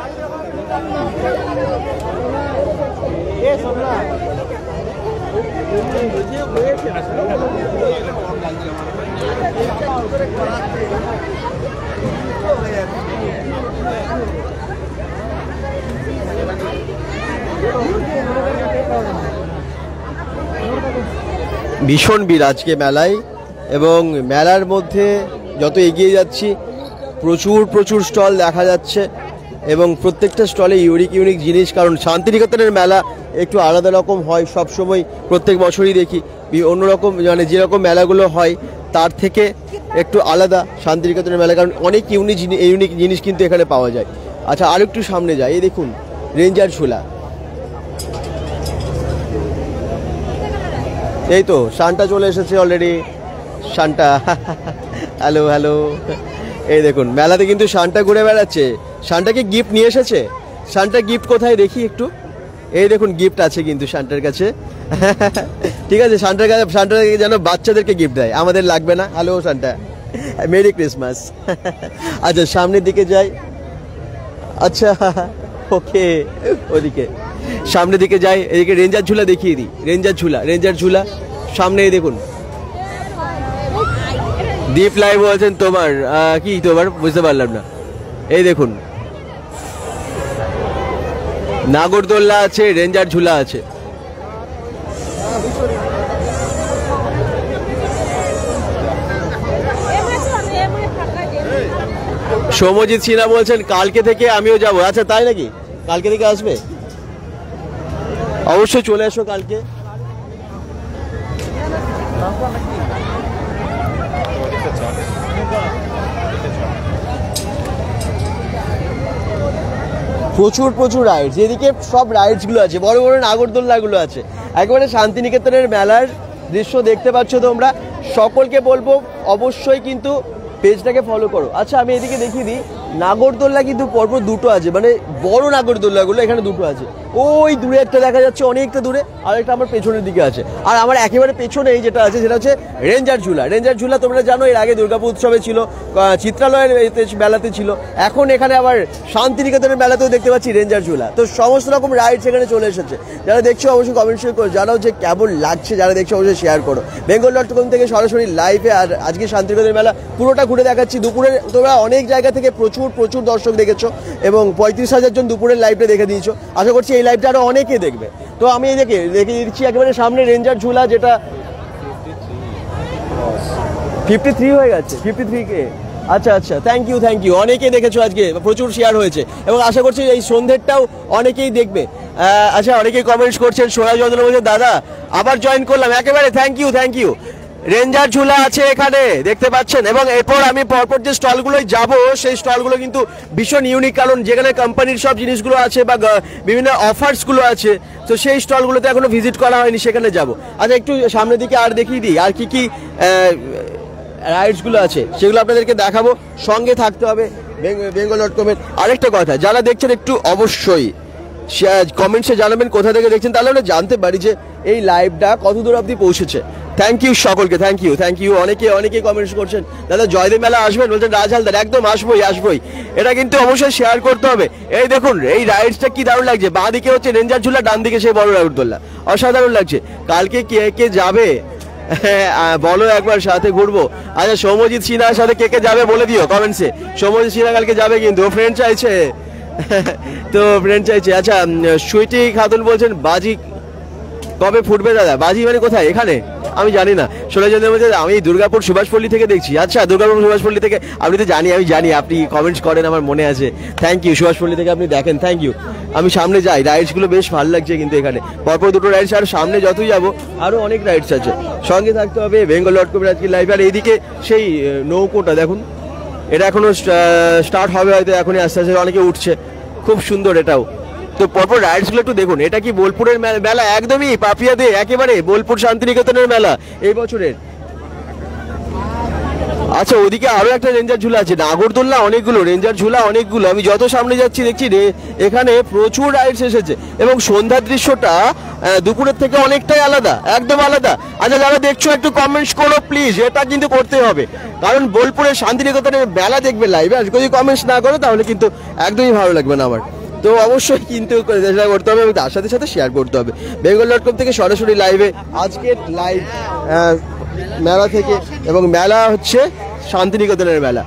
Speaker 1: ভীষণ ভিড় আজকে মেলায়, এবং মেলার মধ্যে যত এগিয়ে যাচ্ছি প্রচুর স্টল দেখা যাচ্ছে, এবং প্রত্যেকটা স্টলে ইউনিক জিনিস। কারণ শান্তিনিকেতনের মেলা একটু আলাদা রকম হয় সব সময়, প্রত্যেক বছরই দেখি অন্যরকম, মানে যেরকম মেলাগুলো হয় তার থেকে একটু আলাদা শান্তিনিকেতনের মেলা, কারণ অনেক ইউনিক জিনিস কিন্তু এখানে পাওয়া যায়। আচ্ছা আর একটু সামনে যাই, এই দেখুন রেঞ্জার ঝুলা, এই তো সান্টা চলে এসেছে অলরেডি, সান্টা হ্যালো। এই দেখুন মেলাতে কিন্তু সান্টা ঘুরে বেড়াচ্ছে, সান্টাকে গিফট নিয়ে এসেছে। সান্টা গিফট কোথায় দেখি একটু, এই দেখুন গিফট আছে কিন্তু সান্টার কাছে। ঠিক আছে, সান্টার যেন বাচ্চাদেরকে গিফট দেয়, আমাদের লাগবে না। Hello Santa, merry Christmas. আচ্ছা সামনের দিকে যাই। আচ্ছা ওকে, ওদিকে সামনের দিকে যাই, এদিকে রেঞ্জার ঝুলা দেখিয়ে দিই। রেঞ্জার ঝুলা সামনে দেখুন। দীপ লাইভ বলছেন তোমার কি তোমার বুঝতে পারলাম না। এই দেখুন নাগরদোল্লা আছে, রেঞ্জার ঝুলা আছে। সৌম্যজিৎ সিনহা বলছেন কালকে থেকে আমিও যাব। আচ্ছা তাই নাকি, কালকে থেকে আসবে? অবশ্যই চলে এসো কালকে। প্রচুর রাইডস, এদিকে সব রাইডস গুলো আছে, বড় বড় নাগরদোল্লা গুলো আছে। একেবারে শান্তিনিকেতনের মেলার দৃশ্য দেখতে পাচ্ছ তোমরা। সকলকে বলবো অবশ্যই কিন্তু পেজটাকে ফলো করো। আচ্ছা আমি এদিকে দেখিয়ে দিই, নাগরদোল্লা কিন্তু পরপর দুটো আছে, মানে বড় নাগরদোল্লাগুলো এখানে দুটো আছে। ওই দূরে একটা দেখা যাচ্ছে, অনেকটা দূরে, আর একটা আমার পেছনের দিকে আছে। আর আমার একেবারে পেছনেই যেটা আছে সেটা হচ্ছে রেঞ্জার ঝুলা। তোমরা জানো এর আগে দুর্গাপুর উৎসবে ছিল, চিত্রালয়ের মেলাতে ছিল, এখন এখানে আবার শান্তিনিকেতনের মেলাতেও দেখতে পাচ্ছি রেঞ্জার ঝুলা। তো সমস্ত রকম রাইডস এখানে চলে এসেছে। যারা দেখছো অবশ্যই কমেন্ট করো, জানাও যে কেমন লাগছে। যারা দেখছো অবশ্যই শেয়ার করো। bengal.com থেকে সরাসরি লাইভে আর আজকে শান্তিনিকেতনের মেলা পুরোটা ঘুরে দেখাচ্ছি। দুপুরে তোমরা অনেক জায়গা থেকে প্রচুর দর্শক দেখেছো এবং 35,000 জন দুপুরের লাইভটা দেখে দিয়েছো। আশা করছি এই লাইভটা আরো অনেকে দেখবে। তো আমি দেখে দিচ্ছি একেবারে সামনে রেঞ্জার ঝুলা, যেটা 53 হয়ে গেছে, 53K। আচ্ছা থ্যাংক ইউ, অনেকে দেখেছো আজকে, প্রচুর শেয়ার হয়েছে এবং আশা করছি এই সন্ধ্যেরটাও অনেকেই দেখবে। আচ্ছা অনেকেই কমেন্টস করছেন। সোনা চন্দ্র বলছে দাদা আবার জয়েন করলাম, একেবারে থ্যাংক ইউ। রেঞ্জার ঝুলা আছে এখানে দেখতে পাচ্ছেন। এবং এরপর আমি পরপর যে স্টলগুলোয় যাব, সেই স্টলগুলো কিন্তু ভীষণ ইউনিক, কারণ যেখানে কোম্পানির সব জিনিসগুলো আছে বা বিভিন্ন অফার্সগুলো আছে, তো সেই স্টলগুলোতে এখনো ভিজিট করা হয়নি, সেখানে যাব। আচ্ছা একটু সামনের দিকে আর দেখিয়ে দিই আর কি রাইডসগুলো আছে, সেগুলো আপনাদেরকে দেখাবো। সঙ্গে থাকতে হবে bengal.com-এর। আরেকটা কথা, যারা দেখছেন একটু অবশ্যই কমেন্টসে জানাবেন কোথা থেকে দেখছেন, তাহলে আমরা জানতে পারি যে এই লাইভটা কত দূর অবধি পৌঁছেছে। থ্যাংক ইউ সকলকে, থ্যাংক ইউ। অনেকে কমেন্টস করছেন দাদা জয়দেব মেলা আসবেন, বলছেন রাজ হালদার। একদম আসবোই। এটা কিন্তু অবশ্যই শেয়ার করতে হবে। এই দেখুন এই রাইডসটা কি দারুণ লাগছে। বাঁ দিকে হচ্ছে রেঞ্জার ঝুলা, ডান দিকে সেই বড় নাগরদোল্লা, অসাধারণ লাগছে। কালকে কে যাবে বলো একবার, সাথে ঘুরবো। আচ্ছা সৌম্যজিৎ সিনহার সাথে কে যাবে বলে দিও কমেন্টসে। সৌম্যজিৎ সিনহা কালকে যাবে কিন্তু, ও ফ্রেন্ড চাইছে। আচ্ছা সুইটি খাতুন বলছেন বাজি কবে ফুটবে দাদা? বাজি মানে কোথায়? এখানে আমি জানি না। 16 জনের মধ্যে আমি দুর্গাপুর সুভাষপল্লী থেকে দেখছি। আচ্ছা দুর্গাপুর সুভাষপল্লী থেকে আপনি তো আমি জানি আপনি কমেন্টস করেন, আমার মনে আছে। থ্যাংক ইউ, সুভাষপল্লী থেকে আপনি দেখেন, থ্যাংক ইউ। আমি সামনে যাই, রাইডসগুলো বেশ ভালো লাগছে কিন্তু এখানে পরপর দুটো রাইডস, আর সামনে যতই যাবো আরো অনেক রাইডস আছে। সঙ্গে থাকতে হবে bengal.com আজকে লাইভ। আর এইদিকে সেই নৌকোটা দেখুন, এটা এখনো স্টার্ট হবে হয়তো, এখনই আস্তে আস্তে অনেকে উঠছে, খুব সুন্দর এটাও। তো পরপর রাইডস গুলো একটু দেখুন। এটা কি বোলপুরের মেলা? একদমই পাপিয়াদে, একেবারে বোলপুর শান্তিনিকেতনের মেলা এই বছরের। আচ্ছা ওদিকে আরো একটা রেঞ্জার ঝুলা আছে, নাগরদোল্লা অনেকগুলো, রেঞ্জার ঝুলা অনেকগুলো। আমি যত সামনে যাচ্ছি দেখছি এখানে প্রচুর রাইডস এসেছে এবং সন্ধ্যার দৃশ্যটা দুপুরের থেকে অনেকটাই আলাদা, একদম আলাদা। আচ্ছা যারা দেখছো একটু কমেন্টস করো প্লিজ, এটা কিন্তু করতে হবে, কারণ বোলপুরের শান্তিনিকেতনের মেলা দেখবে লাইভে, আর যদি কমেন্টস না করো তাহলে কিন্তু একদমই ভালো লাগবে না আমার। তো অবশ্যই কিন্তু চেষ্টা করতে হবে এবং তার সাথে সাথে শেয়ার করতে হবে। bengal.com থেকে সরাসরি লাইভে আজকের লাইভ মেলা থেকে, এবং মেলা হচ্ছে শান্তিনিকেতনের মেলা।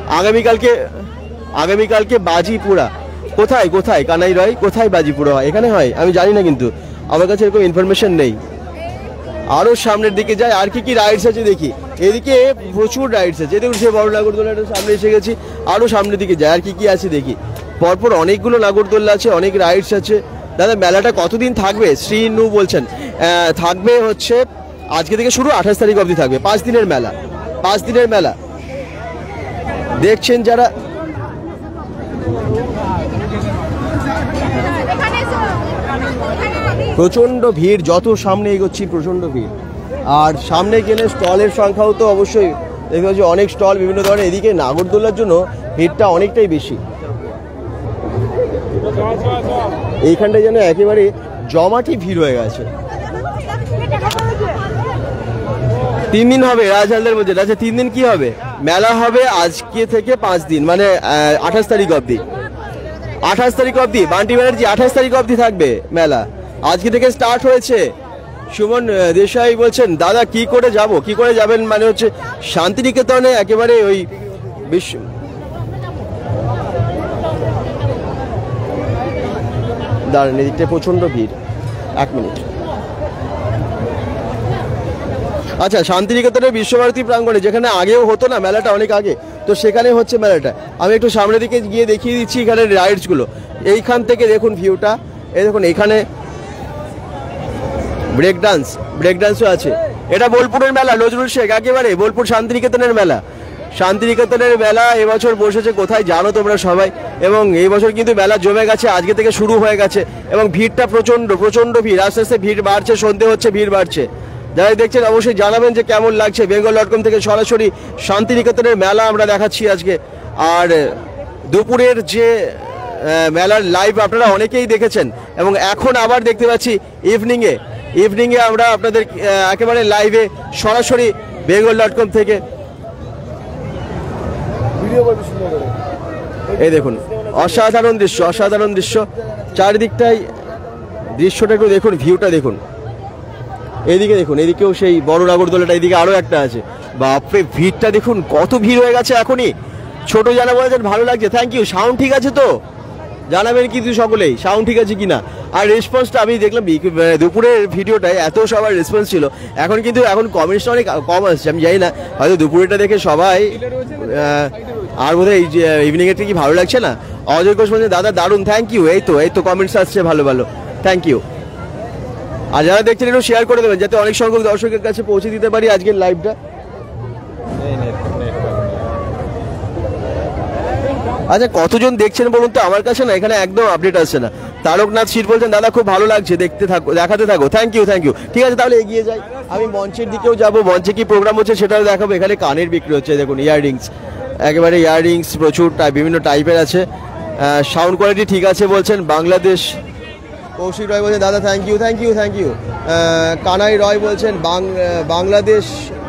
Speaker 1: আগামীকালকে বাজিপুরা কোথায় কানাই রয়, কোথায় বাজিপুরা হয়? এখানে হয় আমি জানি না, কিন্তু আমার কাছে এরকম ইনফরমেশন নেই। আরো সামনের দিকে যাই, আর কি রাইডস আছে দেখি। এদিকে প্রচুর রাইডস আছে, এদিকে সে বড় নাগরদোল্লাটার সামনে এসে গেছি। আরো সামনের দিকে যাই, আর কি আছে দেখি। পরপর অনেকগুলো নাগরদোল্লা আছে, অনেক রাইডস আছে। দাদা মেলাটা কতদিন থাকবে? শ্রীনু বলছেন থাকবে হচ্ছে আজকে থেকে শুরু, 28 তারিখ অবধি থাকবে। 5 দিনের মেলা, 5 দিনের মেলা দেখছেন যারা। প্রচন্ড ভিড়, যত সামনে এগোচ্ছি প্রচন্ড ভিড়। আর সামনে গেলে স্টলের সংখ্যাও তো অবশ্যই দেখতে পাচ্ছি, অনেক স্টল বিভিন্ন ধরনের। এদিকে নাগরদোল্লার জন্য ভিড়টা অনেকটাই বেশি। এইখানটায় যেন একেবারে জমাটি ভিড় হয়ে গেছে। 3 দিন হবে রাজ হালদার মধ্যে। আচ্ছা 3 দিন কি হবে? মেলা হবে আজকে থেকে 5 দিন, মানে 28 তারিখ অবধি। 28 তারিখ অবধি বান্টি ব্যানার্জি 28 তারিখ অবধি থাকবে মেলা। আজকে থেকে স্টার্ট হয়েছে। সুমন দেশাই বলছেন দাদা কি করে যাব, কি করে যাবেন, মানে হচ্ছে শান্তিনিকেতনে একেবারে ওই বিশ্ব দাঁড়ান, এদিকটা প্রচন্ড ভিড়। 1 মিনিট। আচ্ছা, শান্তিনিকেতনের বিশ্বভারতী প্রাঙ্গণে যেখানে আগেও হতো না মেলাটা, অনেক আগে, তো সেখানে হচ্ছে মেলাটা। আমি একটু সামনের দিকে গিয়ে দেখিয়ে দিচ্ছি এখানে রাইডসগুলো। এইখান থেকে দেখুন ভিউটা, এই দেখুন এখানে ব্রেক ডান্সও আছে। এটা বোলপুরের মেলা, নজরুল শেখ, একেবারে বোলপুর শান্তিনিকেতনের মেলা। শান্তিনিকেতনের মেলা এবছর বসেছে কোথায় জানো তোমরা সবাই, এবং এই বছর কিন্তু মেলা জমে গেছে, আজকে থেকে শুরু হয়ে গেছে, এবং ভিড়টা প্রচন্ড ভিড়। আস্তে আস্তে ভিড় বাড়ছে, সন্ধে হচ্ছে, ভিড় বাড়ছে। যারা দেখছেন অবশ্যই জানাবেন যে কেমন লাগছে। bengal.com থেকে সরাসরি শান্তিনিকেতনের মেলা আমরা দেখাচ্ছি আজকে। আর দুপুরের যে মেলার লাইভ আপনারা অনেকেই দেখেছেন, এবং এখন আবার দেখতে পাচ্ছি ইভিনিংয়ে আমরা আপনাদের একেবারে লাইভে সরাসরি bengal.com থেকে এই দেখুন অসাধারণ দৃশ্য। চারিদিকটাই দৃশ্যটা একটু দেখুন, ভিউটা দেখুন। এদিকে দেখুন, এদিকেও সেই বড় নাগরদোলাটা, এদিকে আরো একটা আছে। বাপরে, ভিড়টা দেখুন, কত ভিড় হয়ে গেছে এখনই। ছোট জানা বলেছেন ভালো লাগছে, থ্যাংক ইউ। সাউন্ড ঠিক আছে তো জানাবেন কিন্তু সকলেই, সাউন্ড ঠিক আছে কিনা। আর রেসপন্সটা আমি দেখলাম দুপুরের ভিডিওটায় এত সবার রেসপন্স ছিল, এখন কমেন্টসটা অনেক কম আসছে। আমি জানি না, হয়তো দুপুরেরটা দেখে সবাই আর বোধহয় এই যে ইভিনিংয়েরটা কি ভালো লাগছে না। অজয় ঘোষ বলছেন দাদা দারুণ, থ্যাংক ইউ। এই তো কমেন্টস আসছে ভালো, থ্যাংক ইউ। আর যারা দেখছেন একটু শেয়ার করে দেবেন, যাতে অনেক সংখ্যক দর্শকের কাছে পৌঁছে দিতে পারি আজকের লাইভটা। আচ্ছা, কতজন দেখছেন বলুন তো, আমার কাছে না এখানে একদম আপডেট আসছে না। তারকনাথ শীর বলছেন দাদা খুব ভালো লাগছে, দেখাতে থাকো, থ্যাংক ইউ। ঠিক আছে, তাহলে এগিয়ে যাই। আমি মঞ্চের দিকেও যাবো, মঞ্চে কি প্রোগ্রাম হচ্ছে সেটাও দেখাবো। এখানে কানের বিক্রি হচ্ছে, দেখুন ইয়াররিংস, একেবারে ইয়াররিংস প্রচুর বিভিন্ন টাইপের আছে। সাউন্ড কোয়ালিটি ঠিক আছে বলছেন বাংলাদেশ। কৌশিক রয় বলছেন দাদা থ্যাংক ইউ। কানাই রয় বলছেন বাংলাদেশ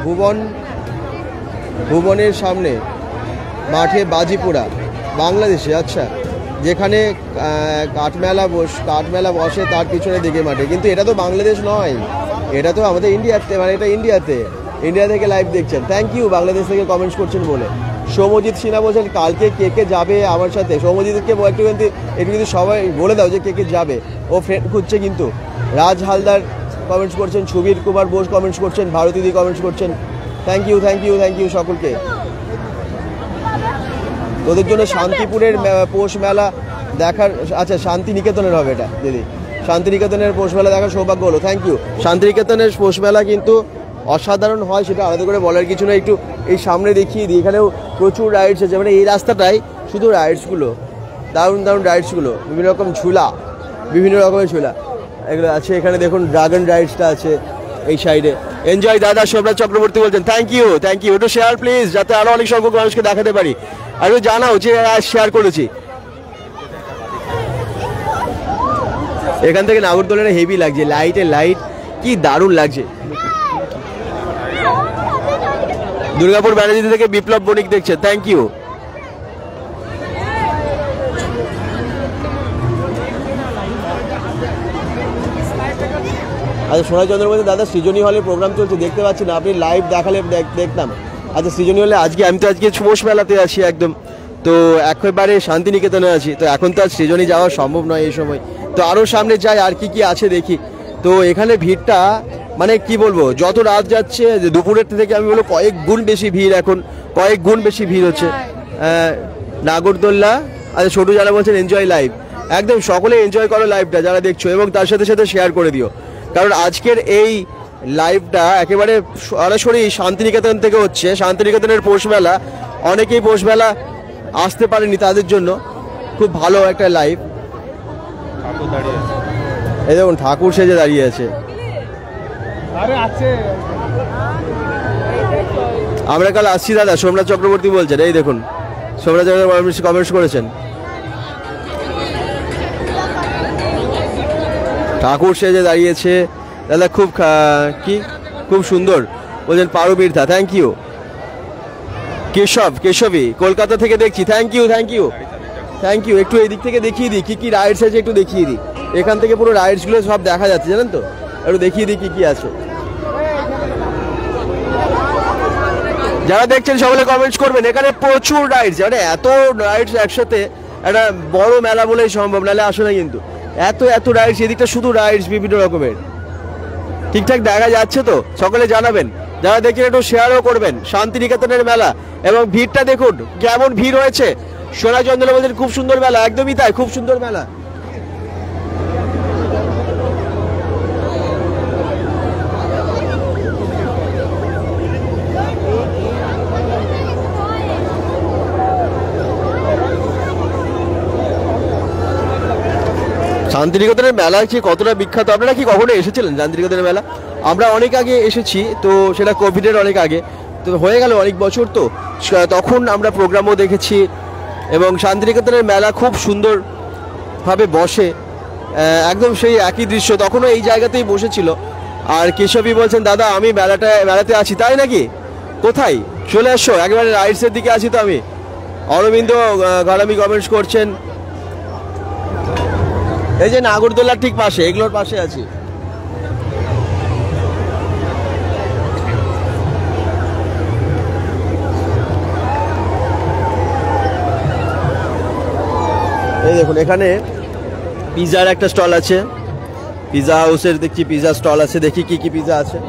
Speaker 1: ভুবনের সামনে মাঠে বাজিপুরা, বাংলাদেশে। আচ্ছা, যেখানে কাঠমেলা বসে তার পিছনে দিকে মাঠে, কিন্তু এটা তো বাংলাদেশ নয়, এটা তো আমাদের ইন্ডিয়াতে, মানে এটা ইন্ডিয়া থেকে লাইভ দেখছেন। থ্যাংক ইউ বাংলাদেশ থেকে কমেন্টস করছেন বলে। সৌমজিৎ সিনহা বলছেন কালকে কে যাবে আমার সাথে। সৌমজিৎকে একটু কিন্তু সবাই বলে দাও যে কে যাবে, ও ফ্রেন্ড খুঁজছে কিন্তু। রাজ হালদার কমেন্টস করছেন, সুবীর কুমার বোস কমেন্টস করছেন, ভারতীদি কমেন্টস করছেন। থ্যাংক ইউ সকলকে। তোদের জন্য শান্তিপুরের পৌষ মেলা দেখার, আচ্ছা শান্তিনিকেতনের হবে এটা দিদি, শান্তিনিকেতনের পৌষ মেলা দেখার সৌভাগ্য হলো, থ্যাংক ইউ। শান্তিনিকেতনের পৌষ মেলা কিন্তু অসাধারণ হয়, সেটা আলাদা করে বলার কিছু না। একটু এই সামনে দেখিয়ে দিই, এখানেও প্রচুর রাইডস আছে, মানে এই রাস্তাটাই শুধু রাইডসগুলো, দারুণ রাইডসগুলো, বিভিন্ন রকমের ঝুলা এগুলো আছে। এখানে দেখুন ড্রাগন রাইডসটা আছে এই সাইডে। এনজয় দাদা, সোমনাথ চক্রবর্তী বলছেন থ্যাংক ইউ। একটু শেয়ার প্লিজ, যাতে আরো অনেক সংখ্যক মানুষকে দেখাতে পারি। আর জানাও যে শেয়ার করেছি। এখান থেকে নাগরদোলাটা হেভি লাগছে, লাইট কি দারুণ লাগছে। দুর্গাপুর ব্যানার্জি থেকে বিপ্লব বণিক দেখছে, থ্যাংক ইউ। আচ্ছা, সোনাই চন্দ্র বলছে দাদা সৃজনী হলে প্রোগ্রাম চলছে, দেখতে পাচ্ছি না, আপনি লাইভ দেখালে দেখতাম। আচ্ছা, সৃজনী হলে আমি তো আজকে পৌষ মেলাতে আছি একদম, তো একেবারে শান্তিনিকেতনে আছি, তো এখন তো আর সৃজনী যাওয়া সম্ভব নয় এই সময়, তো আরও সামনে যাই আর কি আছে দেখি। তো এখানে ভিড়টা মানে কি বলবো, যত রাত যাচ্ছে দুপুরের থেকে আমি বলবো কয়েক গুণ বেশি ভিড় হচ্ছে। নাগরদোল্লা, আচ্ছা ছোটু যারা বলছেন এনজয় লাইভ, একদম সকলে এনজয় করো লাইভটা যারা দেখছো, এবং তার সাথে সাথে শেয়ার করে দিও, কারণ আজকের এই লাইভটা একেবারে সরাসরি শান্তিনিকেতন থেকে হচ্ছে। শান্তিনিকেতনের পৌষ মেলা, অনেকেই পৌষ মেলা আসতে পারেনি, তাদের জন্য খুব ভালো একটা লাইভ। এই দেখুন ঠাকুর সেজে দাঁড়িয়ে আছে। আমরা কাল আসছি দাদা, সোমনাথ চক্রবর্তী বলছেন। এই দেখুন সোমনাথ চক্রবর্তী কমেন্টস করেছেন, ঠাকুর সেজে দাঁড়িয়েছে দাদা, খুব সুন্দর বলছেন। পারু বীরথা, থ্যাংক ইউ। কেশবী কলকাতা থেকে দেখছি। থ্যাংক ইউ একটু এই দিক থেকে দেখিয়ে দিই কি রাইডস আছে, একটু দেখিয়ে দিই। এখান থেকে পুরো রাইডসগুলো সব দেখা যাচ্ছে, জানেন তো, একটু দেখিয়ে দিই কি আছে। যারা দেখছেন সকলে কমেন্টস করবেন। এখানে প্রচুর রাইডস, মানে এত রাইডস একসাথে একটা বড় মেলা বলেই সম্ভব, নাহলে আসে না কিন্তু। এত রাইডস, এদিকটা শুধু রাইডস বিভিন্ন রকমের। ঠিকঠাক দেখা যাচ্ছে তো? সকলে জানাবেন। যারা দেখেন একটু শেয়ারও করবেন। শান্তিনিকেতনের মেলা এবং ভিড়টা দেখুন কেমন ভিড় হয়েছে। সোনা চন্দনা বলছেন খুব সুন্দর মেলা, একদমই তাই, খুব সুন্দর মেলা। শান্তিনিকেতনের মেলা কি কতটা বিখ্যাত, আপনারা কি কখনো এসেছিলেন শান্তিনিকেতনের মেলা? আমরা অনেক আগে এসেছি, তো সেটা কোভিডের অনেক আগে, তো হয়ে গেল অনেক বছর, তো তখন আমরা প্রোগ্রামও দেখেছি। এবং শান্তিনিকেতনের মেলা খুব সুন্দরভাবে বসে, একদম সেই একই দৃশ্য। তখনও এই জায়গাতেই বসেছিল। আর কেশবী বলছেন দাদা আমি মেলাতে আছি, তাই নাকি? কোথায়? চলে আসো, একেবারে রাইডসের দিকে আছি তো আমি। অরবিন্দ গালামি কমেন্টস করছেন। এই যে নাগরদোলার ঠিক পাশে, এগুলোর পাশে আছি। এই দেখুন এখানে পিজার একটা স্টল আছে, পিজা হাউসের দেখছি পিজা স্টল আছে। দেখি কি পিজা আছে।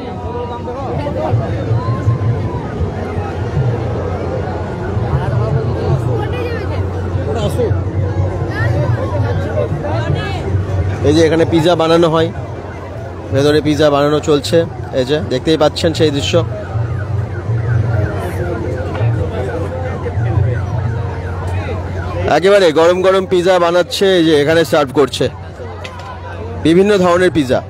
Speaker 1: এই যে এখানে পিজা বানানো হয়, ভেতরে পিজা বানানো চলছে, এই যে দেখতেই পাচ্ছেন সেই দৃশ্য। একেবারে গরম গরম পিজা বানাচ্ছে, এই যে এখানে সার্ভ করছে বিভিন্ন ধরনের পিজা।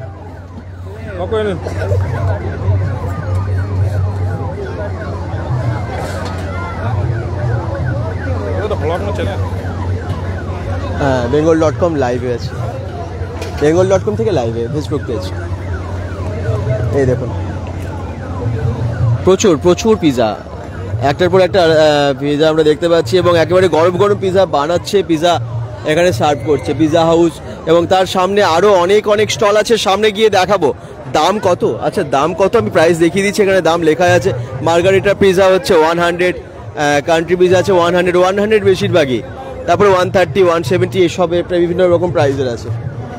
Speaker 1: হ্যাঁ, bengal.com লাইভে আছে, bengal.com থেকে লাইভে ফেসবুক পেজ। এই দেখুন প্রচুর পিজা, একটার পর একটা পিজা আমরা দেখতে পাচ্ছি। এবং একেবারে গরম গরম পিজা বানাচ্ছে, পিজা এখানে সার্ভ করছে পিজা হাউস। এবং তার সামনে আরও অনেক স্টল আছে, সামনে গিয়ে দেখাবো। দাম কত? আচ্ছা দাম কত আমি প্রাইস দেখিয়ে দিচ্ছি, এখানে দাম লেখা আছে। মার্গারিটা পিজা হচ্ছে 100, কান্ট্রি পিজা আছে 100 বেশিরভাগই, তারপরে 130, 170 এসব বিভিন্ন রকম প্রাইসের আছে।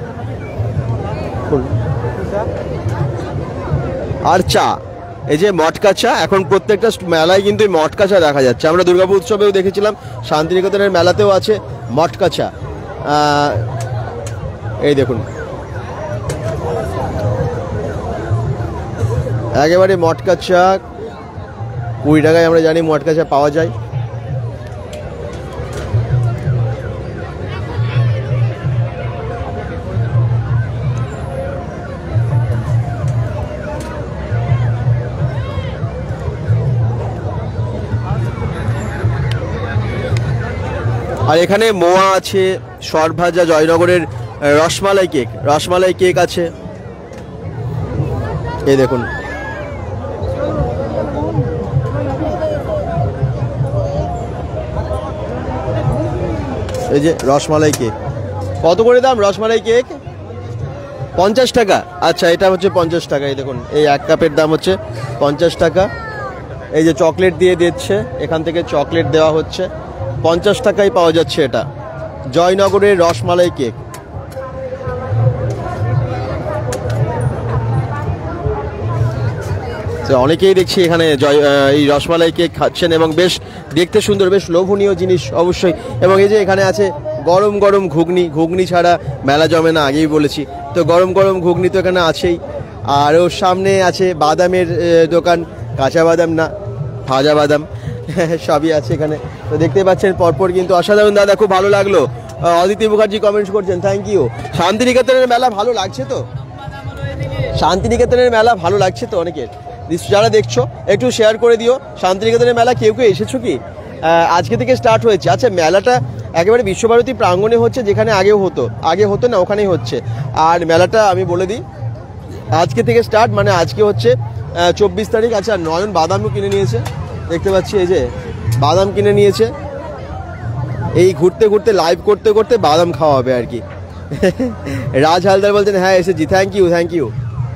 Speaker 1: আর চা, এই যে মটকা চা, এখন প্রত্যেকটা মেলায় কিন্তু এই মটকা চা দেখা যাচ্ছে। আমরা দুর্গাপুর উৎসবেও দেখেছিলাম, শান্তিনিকেতনের মেলাতেও আছে মটকা চা। এই দেখুন একেবারে মটকা চা 20 টাকায় আমরা জানি মটকা চা পাওয়া যায়। আর এখানে মোয়া আছে, সরভাজা, জয়নগরের রসমালাই কেক আছে। এই দেখুন এই যে রসমালাই কেক। কত করে দাম রসমালাই কেক? 50 টাকা। আচ্ছা এটা হচ্ছে 50 টাকা। এই দেখুন এই এক কাপের দাম হচ্ছে 50 টাকা। এই যে চকলেট দিয়ে দিচ্ছে, এখান থেকে চকলেট দেওয়া হচ্ছে, 50 টাকায় পাওয়া যাচ্ছে এটা, জয়নগরের রসমালাই কেক। অনেকেই দেখছি এখানে এই রসমালাই কেক খাচ্ছেন এবং বেশ দেখতে সুন্দর, বেশ লোভনীয় জিনিস অবশ্যই। এবং এই যে এখানে আছে গরম গরম ঘুগনি ছাড়া মেলা জমে না, আগেই বলেছি তো। গরম গরম ঘুগনি তো এখানে আছেই। আর ওর সামনে আছে বাদামের দোকান, কাঁচা বাদাম না ভাজা বাদাম সবই আছে এখানে। তো দেখতে পাচ্ছেন পরপর কিন্তু অসাধারণ। দাদা খুব ভালো লাগলো। অদিতি মুখার্জি কমেন্টস করছেন, থ্যাংক ইউ। শান্তিনিকেতনের মেলা ভালো লাগছে তো? শান্তিনিকেতনের মেলা ভালো লাগছে তো অনেকের? যারা দেখছো একটু শেয়ার করে দিও। শান্তিনিকেতনের মেলা কেউ এসেছো কি? আজকে থেকে স্টার্ট হয়েছে। আচ্ছা মেলাটা একেবারে বিশ্বভারতী প্রাঙ্গণে হচ্ছে, যেখানে আগে হতো না, ওখানেই হচ্ছে। আর মেলাটা আমি বলে দিই আজকে থেকে স্টার্ট, মানে আজকে হচ্ছে 24 তারিখ। আচ্ছা নয়ন বাদামও কিনে নিয়েছে দেখতে পাচ্ছি, এই যে বাদাম কিনে নিয়েছে। এই ঘুরতে ঘুরতে লাইভ করতে করতে বাদাম খাওয়া হবে আর কি। রাজ হালদার বলছেন হ্যাঁ এসেছি, থ্যাংক ইউ থ্যাংক ইউ।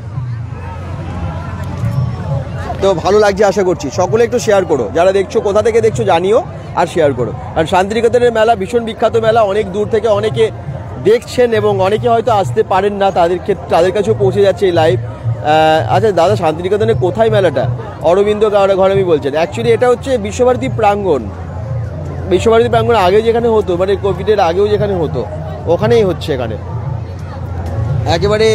Speaker 1: তো ভালো লাগছে আশা করছি, সকলে একটু শেয়ার করো, যারা দেখছো কোথা থেকে দেখছো জানিও আর শেয়ার করো। আর শান্তিনিকেতনের মেলা ভীষণ বিখ্যাত মেলা, অনেক দূর থেকে অনেকে দেখছেন এবং অনেকে হয়তো আসতে পারেন না, তাদের কাছেও পৌঁছে যাচ্ছে এই লাইভ। আচ্ছা দাদা, শান্তিনিকেতনের কোথায় মেলাটা? অরবিন্দ ঘরামি বলছেন। অ্যাকচুয়ালি এটা হচ্ছে বিশ্বভারতী প্রাঙ্গণ। বিশ্বভারতী প্রাঙ্গণ আগে যেখানে হতো, মানে কোভিডের আগেও যেখানে হতো ওখানেই হচ্ছে। এখানে একেবারে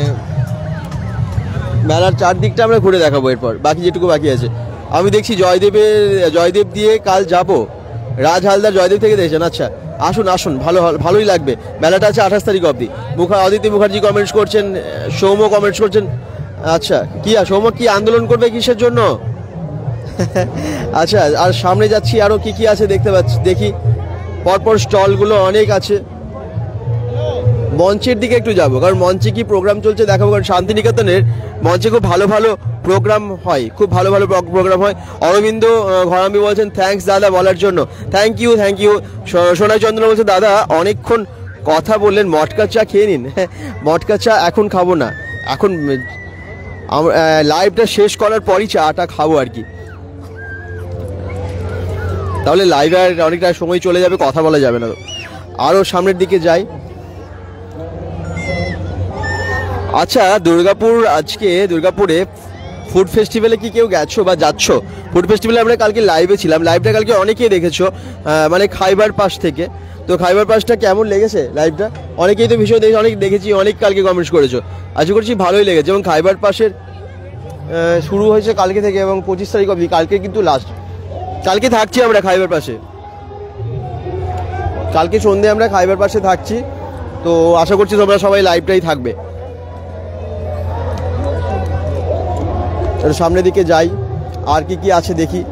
Speaker 1: মেলার চারদিকটা আমরা ঘুরে দেখাবো এরপর, বাকি যেটুকু বাকি আছে। আমি দেখছি জয়দেব দিয়ে কাল যাব। রাজ হালদার জয়দেব থেকে দেখছেন, আচ্ছা আসুন আসুন, ভালোই লাগবে। মেলাটা আছে 28 তারিখ অবধি। অদিতি মুখার্জি কমেন্টস করছেন, সৌম্য কমেন্টস করছেন। আচ্ছা কি সৌম্য কি আন্দোলন করবে কিসের জন্য? আচ্ছা, আর সামনে যাচ্ছি, আরও কি আছে দেখতে পাচ্ছি, দেখি পরপর স্টলগুলো অনেক আছে। মঞ্চের দিকে একটু যাবো, কারণ মঞ্চে কি প্রোগ্রাম চলছে দেখাবো। কারণ শান্তিনিকেতনের মঞ্চে খুব ভালো ভালো প্রোগ্রাম হয়, খুব ভালো ভালো প্রোগ্রাম হয়। অরবিন্দ ঘরামি বলছেন থ্যাঙ্কস দাদা বলার জন্য, thank you thank you. Sonai Chandra বলছে দাদা অনেকক্ষণ কথা বললেন, মটকা চা খেয়ে নিন। মটকা চা এখন খাবো না, এখন লাইভটা শেষ করার পরই চাটা খাবো আর কি। তাহলে লাইভে আর অনেকটা সময় চলে যাবে, কথা বলা যাবে না। আরও সামনের দিকে যাই। আচ্ছা দুর্গাপুর, আজকে দুর্গাপুরে ফুড ফেস্টিভ্যালে কি কেউ গেছো বা যাচ্ছ? ফুড ফেস্টিভ্যালে আমরা কালকে লাইভে ছিলাম, লাইভটা কালকে অনেকেই দেখেছো, মানে খাইবার পাস থেকে। তো খাইবার পাসটা কেমন লেগেছে লাইভটা? অনেকেই তো ভীষণ অনেক দেখেছি, অনেক কালকে কমেন্টস করেছো, আশা করছি ভালোই লেগেছে। এবং খাইবার পাসের শুরু হয়েছে কালকে থেকে এবং 25 তারিখ অবধি, কালকে কিন্তু লাস্ট। কালকে থাকছি আমরা খাইবার পাসে, কালকে সন্ধ্যে আমরা খাইবার পাসে থাকছি। তো আশা করছি তোমরা সবাই লাইভটাই থাকবে। সামনের দিকে যাই, আর কি আছে দেখি।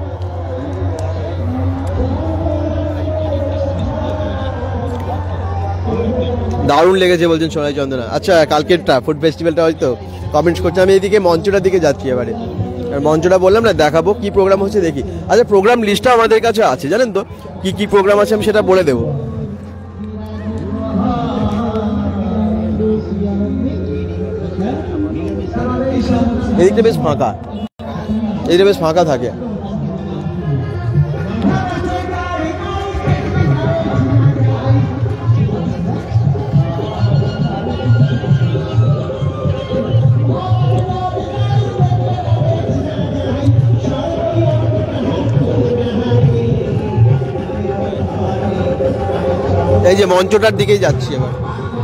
Speaker 1: দারুণ লেগেছে বলছেন সোনাই চন্দনা। আচ্ছা কালকেরটা ফুড ফেস্টিভ্যালটা হয়তো কমেন্টস করছে। আমি এইদিকে মঞ্চটার দিকে যাচ্ছি এবারে। মঞ্চটা বললাম না দেখাবো, কি প্রোগ্রাম হচ্ছে দেখি। আচ্ছা প্রোগ্রাম লিস্টটা আমাদের কাছে আছে, জানেন তো কি প্রোগ্রাম আছে, আমি সেটা বলে দেবো। এদিকটা বেশ ফাঁকা, এদিকটা বেশ ফাঁকা থাকে। এই যে মঞ্চটার দিকেই যাচ্ছি এবার।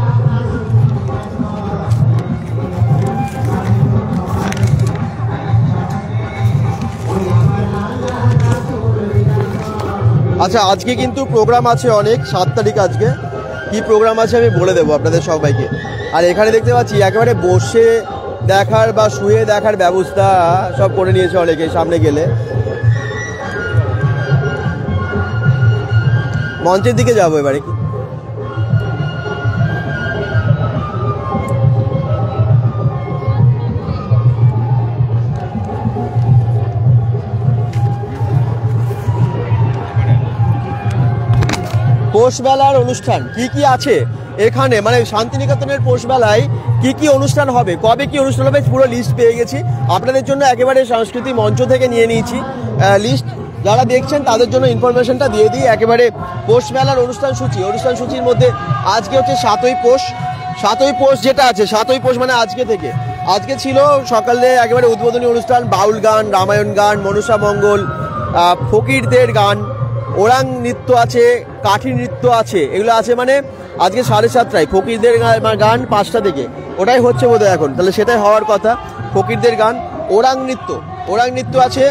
Speaker 1: আচ্ছা আজকে কিন্তু প্রোগ্রাম আছে অনেক, 7 তারিখ আজকে কি প্রোগ্রাম আছে আমি বলে দেবো আপনাদের সবাইকে। আর এখানে দেখতে পাচ্ছি একেবারে বসে দেখার বা শুয়ে দেখার ব্যবস্থা সব করে নিয়েছে অনেকে। সামনে গেলে মঞ্চের দিকে যাবো এবারে। পৌষ মেলার অনুষ্ঠান কি আছে এখানে, মানে শান্তিনিকেতনের পৌষ মেলায় কি অনুষ্ঠান হবে, কবে কি অনুষ্ঠান হবে, পুরো লিস্ট পেয়ে গেছি আপনাদের জন্য। একেবারে সংস্কৃতি মঞ্চ থেকে নিয়ে নিয়েছি লিস্ট। যারা দেখছেন তাদের জন্য ইনফরমেশনটা দিয়ে দিই একেবারে। পৌষ মেলার অনুষ্ঠান সূচির মধ্যে আজকে হচ্ছে 7ই পৌষ। 7ই পৌষ যেটা আছে, 7ই পৌষ মানে আজকে থেকে। আজকে ছিল সকালে একেবারে উদ্বোধনী অনুষ্ঠান, বাউল গান, রামায়ণ গান, মনসা মঙ্গল, ফকিরদের গান, ওরাং নৃত্য আছে, কাঠি নৃত্য আছে, এগুলো আছে। মানে আজকে 7:30টায় ফকিরদের গান 5টা থেকে, ওটাই হচ্ছে বোধহয় এখন, তাহলে সেটাই হওয়ার কথা। ফকিরদের গান, ওরাং নৃত্য আছে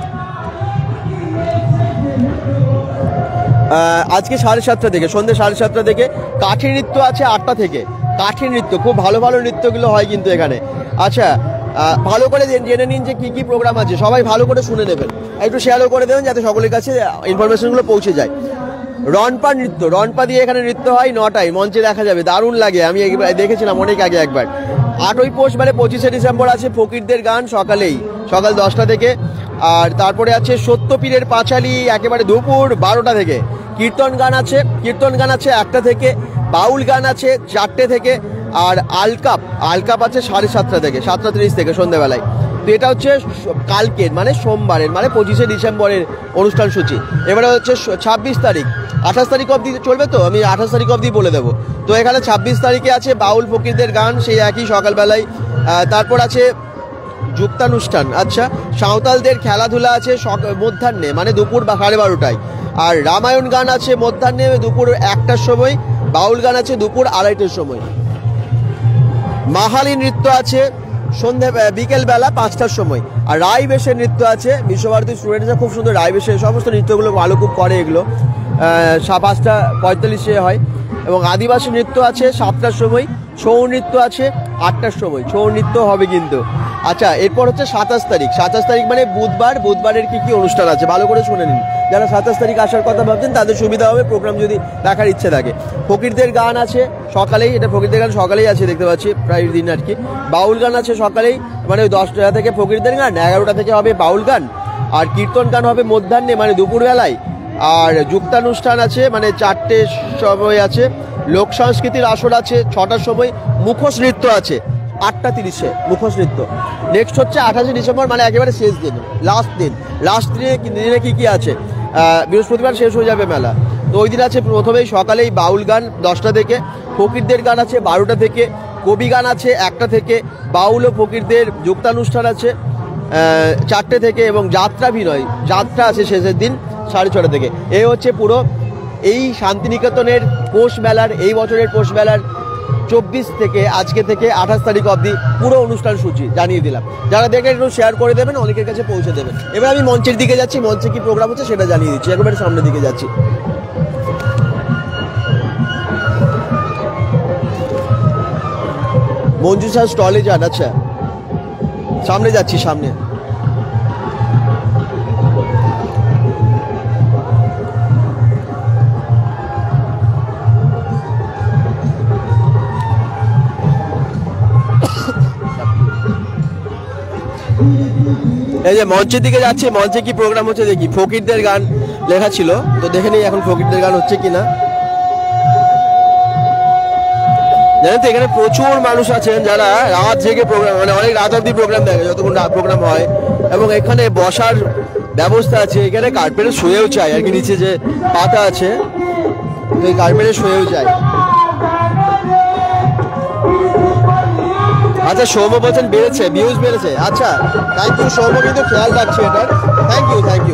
Speaker 1: আজকে 7:30টা থেকে, সন্ধ্যে 7:30টা থেকে। কাঠি নৃত্য আছে 8টা থেকে। কাঠি নৃত্য খুব ভালো ভালো নৃত্যগুলো হয় কিন্তু এখানে। আচ্ছা ভালো করে জেনে নিন যে কি প্রোগ্রাম আছে, সবাই ভালো করে শুনে নেবেন, একটু শেয়ারও করে দেবেন যাতে সকলের কাছে ইনফরমেশনগুলো পৌঁছে যায়। রনপা দিয়ে এখানে নৃত্য হয় 9টায়, মঞ্চে দেখা যাবে, দারুণ লাগে। আমি দেখেছিলাম অনেক আগে একবার। 8ই পৌষ মানে 25শে ডিসেম্বর আছে ফকিরদের গান সকাল 10টা থেকে। আর তারপরে আছে সত্যপীরের পাঁচালী একেবারে দুপুর 12টা থেকে। কীর্তন গান আছে 1টা থেকে। বাউল গান আছে 4টে থেকে। আর আলকাপ আছে 7:30 থেকে, 7:30 থেকে সন্ধ্যেবেলায়। তো এটা হচ্ছে কালকের মানে সোমবারের মানে 25শে ডিসেম্বরের অনুষ্ঠান সূচি। এবারে হচ্ছে 26 তারিখ, 28 তারিখ অবধি চলবে, তো আমি 28 তারিখ অবধি বলে দেবো। তো এখানে 26 তারিখে আছে বাউল ফকিরদের গান সেই একই সকালবেলায়। তারপর আছে যুক্তানুষ্ঠান, আচ্ছা সাঁওতালদের খেলাধুলা আছে মধ্যাহ্নে মানে দুপুর 12:30টায়। আর রামায়ণ গান আছে মধ্যাহ্নে দুপুর 1টার সময়। বাউল গান আছে দুপুর 2:30টার সময়। মাহালি নৃত্য আছে বিকেলবেলা 5টার সময়। আর রায় বেশের নৃত্য আছে, বিশ্বভারতী স্টুডেন্টসরা খুব সুন্দর রায় বেশের সমস্ত নৃত্যগুলো ভালো খুব করে, এগুলো 5:45 হয়। এবং আদিবাসী নৃত্য আছে 7টার সময়। ছৌ নৃত্য আছে 8টার সময়, ছৌ নৃত্য হবে কিন্তু। আচ্ছা এরপর হচ্ছে 27 তারিখ মানে বুধবারের কি কি অনুষ্ঠান আছে ভালো করে শুনে নিন। যারা 27 তারিখ আসার কথা ভাবছেন তাদের সুবিধা হবে প্রোগ্রাম যদি দেখার ইচ্ছে থাকে। ফকিরদের গান আছে সকালেই, এটা ফকিরদের গান সকালেই আছে দেখতে পাচ্ছি প্রায় দিন আর কি। বাউল গান আছে সকালেই মানে 10টা থেকে ফকিরদের গান, 11টা থেকে হবে বাউল গান। আর কীর্তন গান হবে মধ্যাহ্নে মানে দুপুরবেলায়। আর যুক্তানুষ্ঠান আছে মানে 4টের সময় আছে। লোক সংস্কৃতির আসর আছে 6টার সময়। মুখোশ নৃত্য আছে 8:30-এ মুখোশ নৃত্য। নেক্সট হচ্ছে 28শে ডিসেম্বর মানে একেবারে শেষ দিন, লাস্ট দিনে কি আছে, বৃহস্পতিবার শেষ হয়ে যাবে মেলা। তো ওই দিন আছে প্রথমেই সকালেই বাউল গান 10টা থেকে। ফকিরদের গান আছে 12টা থেকে। কবি গান আছে 1টা থেকে। বাউল ও ফকিরদের যুক্তানুষ্ঠান আছে 4টে থেকে। এবং যাত্রা আছে শেষের দিন 6:30 থেকে। এই হচ্ছে পুরো এই শান্তিনিকেতনের পৌষ মেলার, এই বছরের পৌষ মেলার 24 থেকে আজকে থেকে 28 তারিখ অবধি পুরো অনুষ্ঠান সূচি জানিয়ে দিলাম। যারা দেখেন একটু শেয়ার করে দেবেন, অনেকের কাছে পৌঁছে দেবেন। এবার আমি মঞ্চের দিকে যাচ্ছি, মঞ্চে কি প্রোগ্রাম হচ্ছে সেটা জানিয়ে দিচ্ছি। একেবারে সামনের দিকে যাচ্ছি। মঞ্জু স্যার স্টলে যান, আচ্ছা সামনে যাচ্ছি সামনে। এই যে মঞ্চের দিকে যাচ্ছে, মঞ্চে কি প্রোগ্রাম হচ্ছে দেখি। ফকিরদের গান লেখা ছিল, তো দেখে নিই এখন ফকিরদের গান হচ্ছে কিনা। জানেন তো এখানে প্রচুর মানুষ আছেন যারা রাত জেগে প্রোগ্রাম মানে অনেক রাত অব্দি প্রোগ্রাম দেখে যতক্ষণ প্রোগ্রাম হয়। এবং এখানে বসার ব্যবস্থা আছে, এখানে কার্পেটে শুয়েও চায় আর কি, নিচে যে পাতা আছে তো এই কার্পেটে শুয়েও যায়। আচ্ছা সৌম্য বলছেন বেড়েছে, ভিউজ বেড়েছে, আচ্ছা থ্যাংক ইউ সৌম্য, কিন্তু খেয়াল রাখছে এটার, থ্যাংক ইউ।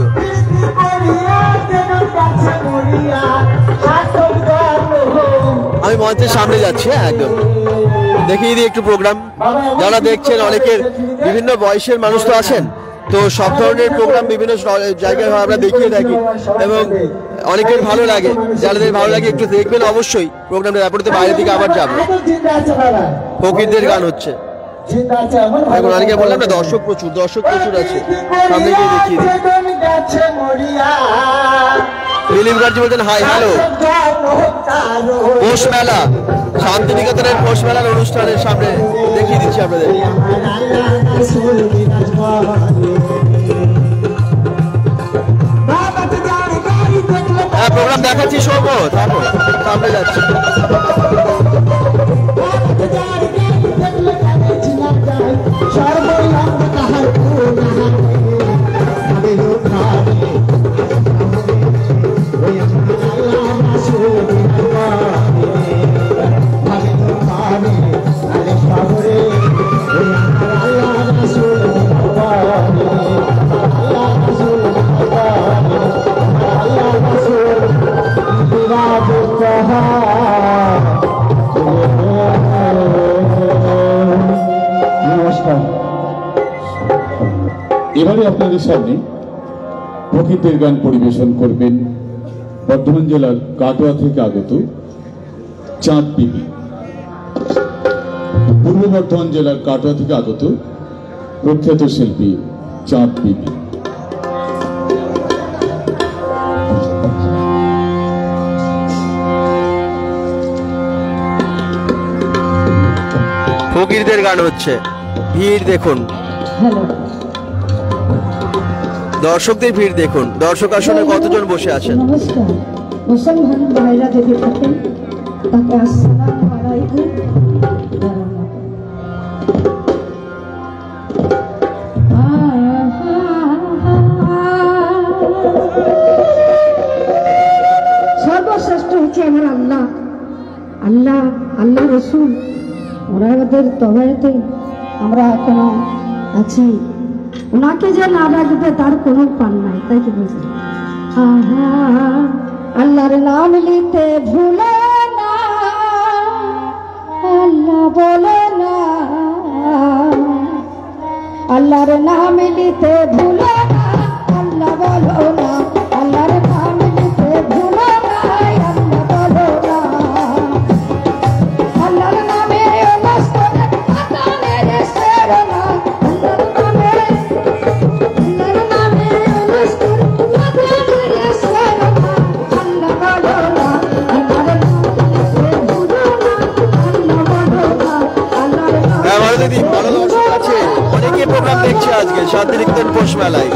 Speaker 1: আমি মঞ্চের সামনে যাচ্ছি, একদম দেখিয়ে দিই একটু প্রোগ্রাম। যারা দেখছেন অনেকের বিভিন্ন বয়সের মানুষ তো আছেন, তো সব ধরনের প্রোগ্রাম বিভিন্ন জায়গায় আমরা দেখিয়ে থাকি এবং অনেকের ভালো লাগে। যাদের ভালো লাগে একটু দেখবেন অবশ্যই প্রোগ্রামটা। তারপরে তো বাইরের দিকে আবার যাবো। ফকিরদের গান হচ্ছে এখন, অনেকে বললাম না দর্শক প্রচুর আছে, সামনে গিয়ে দেখিয়ে দিই। দিলীপ মুখার্জি বলছেন হাই হ্যালো। পৌষ মেলা, শান্তিনিকেতনের পৌষ মেলার অনুষ্ঠানের সামনে দেখিয়ে দিচ্ছি আপনাদের। হ্যাঁ প্রোগ্রাম দেখাচ্ছি সৌম্য, তারপর সামনে যাচ্ছি।
Speaker 5: এবারে আপনাদের সামনে ফকিরদের গান পরিবেশন করবেন বর্ধমান জেলার কাটোয়া থেকে আগত চাঁদ বিবি। পূর্ব বর্ধমান জেলার কাটোয়া থেকে আগত প্রখ্যাত শিল্পী চাঁদ বিবি।
Speaker 1: ফকিরদের গান হচ্ছে, ভিড় দেখুন। দর্শকদের ভিড় দেখুন, দর্শক আসনে কতজন বসে আছেন।
Speaker 6: নমস্কার, মুসলমান ভাইরা যদি থাকেন তাকে আসসালামু আলাইকুম। সর্বশ্রেষ্ঠ হচ্ছে আমার আল্লাহ, আল্লাহ আল্লাহ রসুল, ওরা আমাদের তবাইতে আমরা এখনো আছি। ওনাকে যে না রাখবে তার কোনো পান নাই, তাই কি বলছি? আল্লাহর নাম নিতে ভুলে না, আল্লাহ বলে না, আল্লাহর নাম নিতে ভুলে না, আল্লাহ বলো না, আল্লাহর নাম নিতে ভুলে না, আল্লাহ বলো না, আল্লাহর নামে অবস্থানে আতানের সেরনা, আল্লাহর নামে
Speaker 1: দিদি ভালো দর্শক আছে, অনেকে প্রোগ্রাম দেখছে আজকে শান্তিনিকেতন পৌষ মেলায়।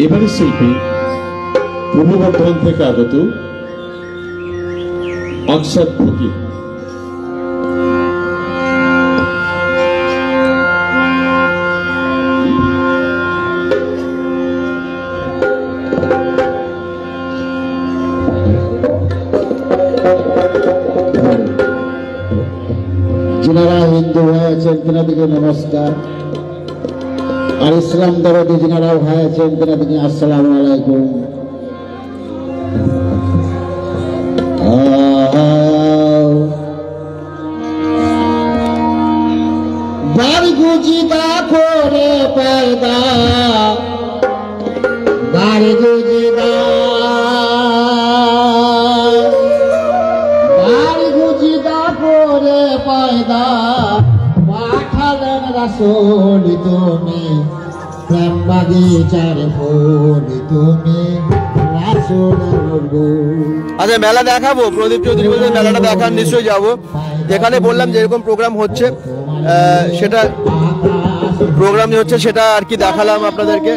Speaker 5: এবারের শিল্পী পূর্ব বর্ধমান থেকে আগত অংশাদ ফকির।
Speaker 7: जिनारा हिंदू भाई आছেন তিনাদিকে নমস্কার, আর ইসলাম দরদি जिनारा ভাই আছেন তিনাদিকে আসসালামু আলাইকুম। বাড়ি গুজিদা করে পয়দা, বাড়ি গুজিদা পয়দা পাঠালেন রাসূল তুমি, প্রেম বাগিচার ফুল তুমি রাসূল।
Speaker 1: আচ্ছা মেলা দেখাবো, প্রদীপ চৌধুরী বলছেন মেলাটা দেখার নিশ্চয়ই যাবো। যেখানে বললাম যেরকম প্রোগ্রাম হচ্ছে সেটা প্রোগ্রাম হচ্ছে সেটা আর কি দেখালাম আপনাদেরকে।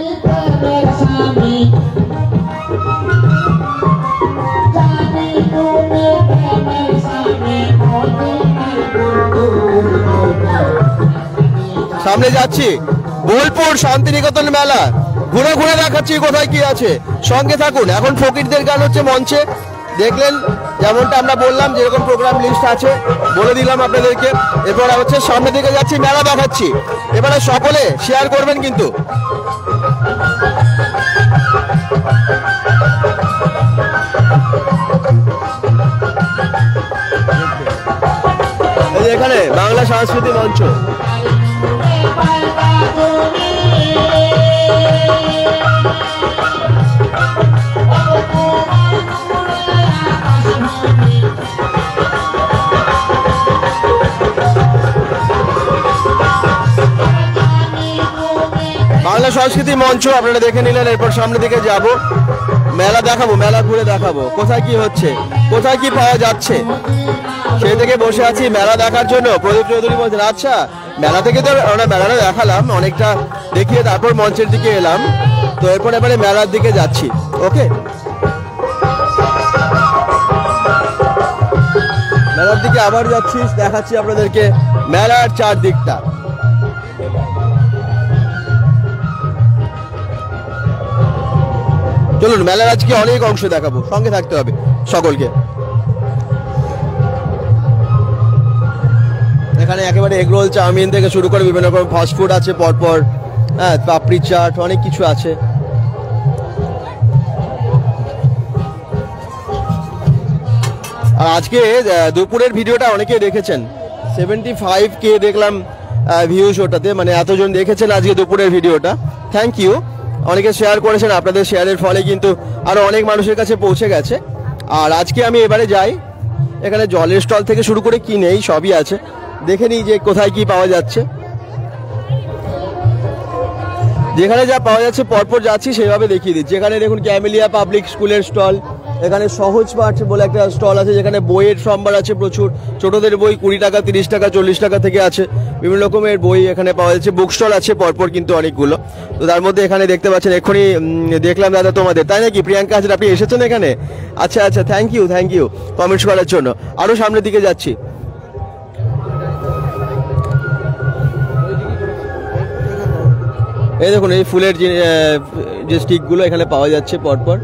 Speaker 1: সামনে যাচ্ছি বোলপুর শান্তিনিকেতন মেলা, ঘুরে ঘুরে দেখাচ্ছি কোথায় কি আছে, সঙ্গে থাকুন। এখন ফকিরদের গান হচ্ছে মঞ্চে, দেখলেন যেমনটা আমরা বললাম যেরকম প্রোগ্রাম লিস্ট আছে বলে দিলাম আপনাদেরকে। এরপর হচ্ছে সামনে দিকে যাচ্ছি, মেলা দেখাচ্ছি। এবারে সকলে শেয়ার করবেন কিন্তু। এখানে বাংলা সংস্কৃতি মঞ্চ, বাংলা সংস্কৃতি মঞ্চ আপনারা দেখে নিলেন। এরপর সামনের দিকে যাব, মেলা দেখাবো, মেলা ঘুরে দেখাবো কোথায় কি হচ্ছে, কোথায় কি পাওয়া যাচ্ছে। সেই থেকে বসে আছি মেলা দেখার জন্য। প্রদীপ চৌধুরী বলছেন আচ্ছা মেলা থেকে তো আমরা মেলাটা দেখালাম, অনেকটা দেখিয়ে তারপর মঞ্চের দিকে এলাম, তো এরপর এবারে মেলার দিকে যাচ্ছি। ওকে, মেলার দিকে আবার যাচ্ছি, দেখাচ্ছি আপনাদেরকে মেলার চারদিকটা। চলুন মেলার আজকে অনেক অংশ দেখাবো, সঙ্গে থাকতে হবে সকলকে। এখানে একেবারে এগরোল চাউমিন থেকে শুরু করে বিভিন্ন রকম ফাস্টফুড আছে পরপর, হ্যাঁ পাপড়ি চাট অনেক কিছু আছে। আর আজকে দুপুরের ভিডিওটা অনেকে দেখেছেন, 75K দেখলাম ভিউজ ওটাতে, মানে এতজন দেখেছেন আজকে দুপুরের ভিডিওটা, থ্যাংক ইউ। অনেকে শেয়ার করেছেন, আপনাদের শেয়ারের ফলে কিন্তু আরো অনেক মানুষের কাছে পৌঁছে গেছে। আর আজকে আমি এবারে যাই, এখানে জলের স্টল থেকে শুরু করে কি নেই সবই আছে, দেখে নিই যে কোথায় কি পাওয়া যাচ্ছে। যেখানে যা পাওয়া যাচ্ছে পরপর যাচ্ছি সেইভাবে দেখিয়ে দিচ্ছি। এখানে দেখুন ক্যামেলিয়া পাবলিক স্কুলের স্টল, এখানে সহজ পাঠ বলে একটা স্টল আছে যেখানে বইয়ের সম্ভার আছে প্রচুর, ছোটদের বই 20 টাকা 30 টাকা 40 টাকা থেকে আছে, বিভিন্ন রকমের বই এখানে পাওয়া যাচ্ছে। বুক স্টল আছে পরপর কিন্তু অনেকগুলো, তো তার মধ্যে এখানে দেখতে পাচ্ছেন এক্ষুনি দেখলাম দাদা তোমাদের, তাই নাকি প্রিয়াঙ্কা হাজরা, আপনি এসেছেন এখানে? আচ্ছা আচ্ছা, থ্যাংক ইউ কমেন্টস করার জন্য। আরও সামনের দিকে যাচ্ছি, এই দেখুন এই ফুলের যে স্টিকগুলো এখানে পাওয়া যাচ্ছে পরপর।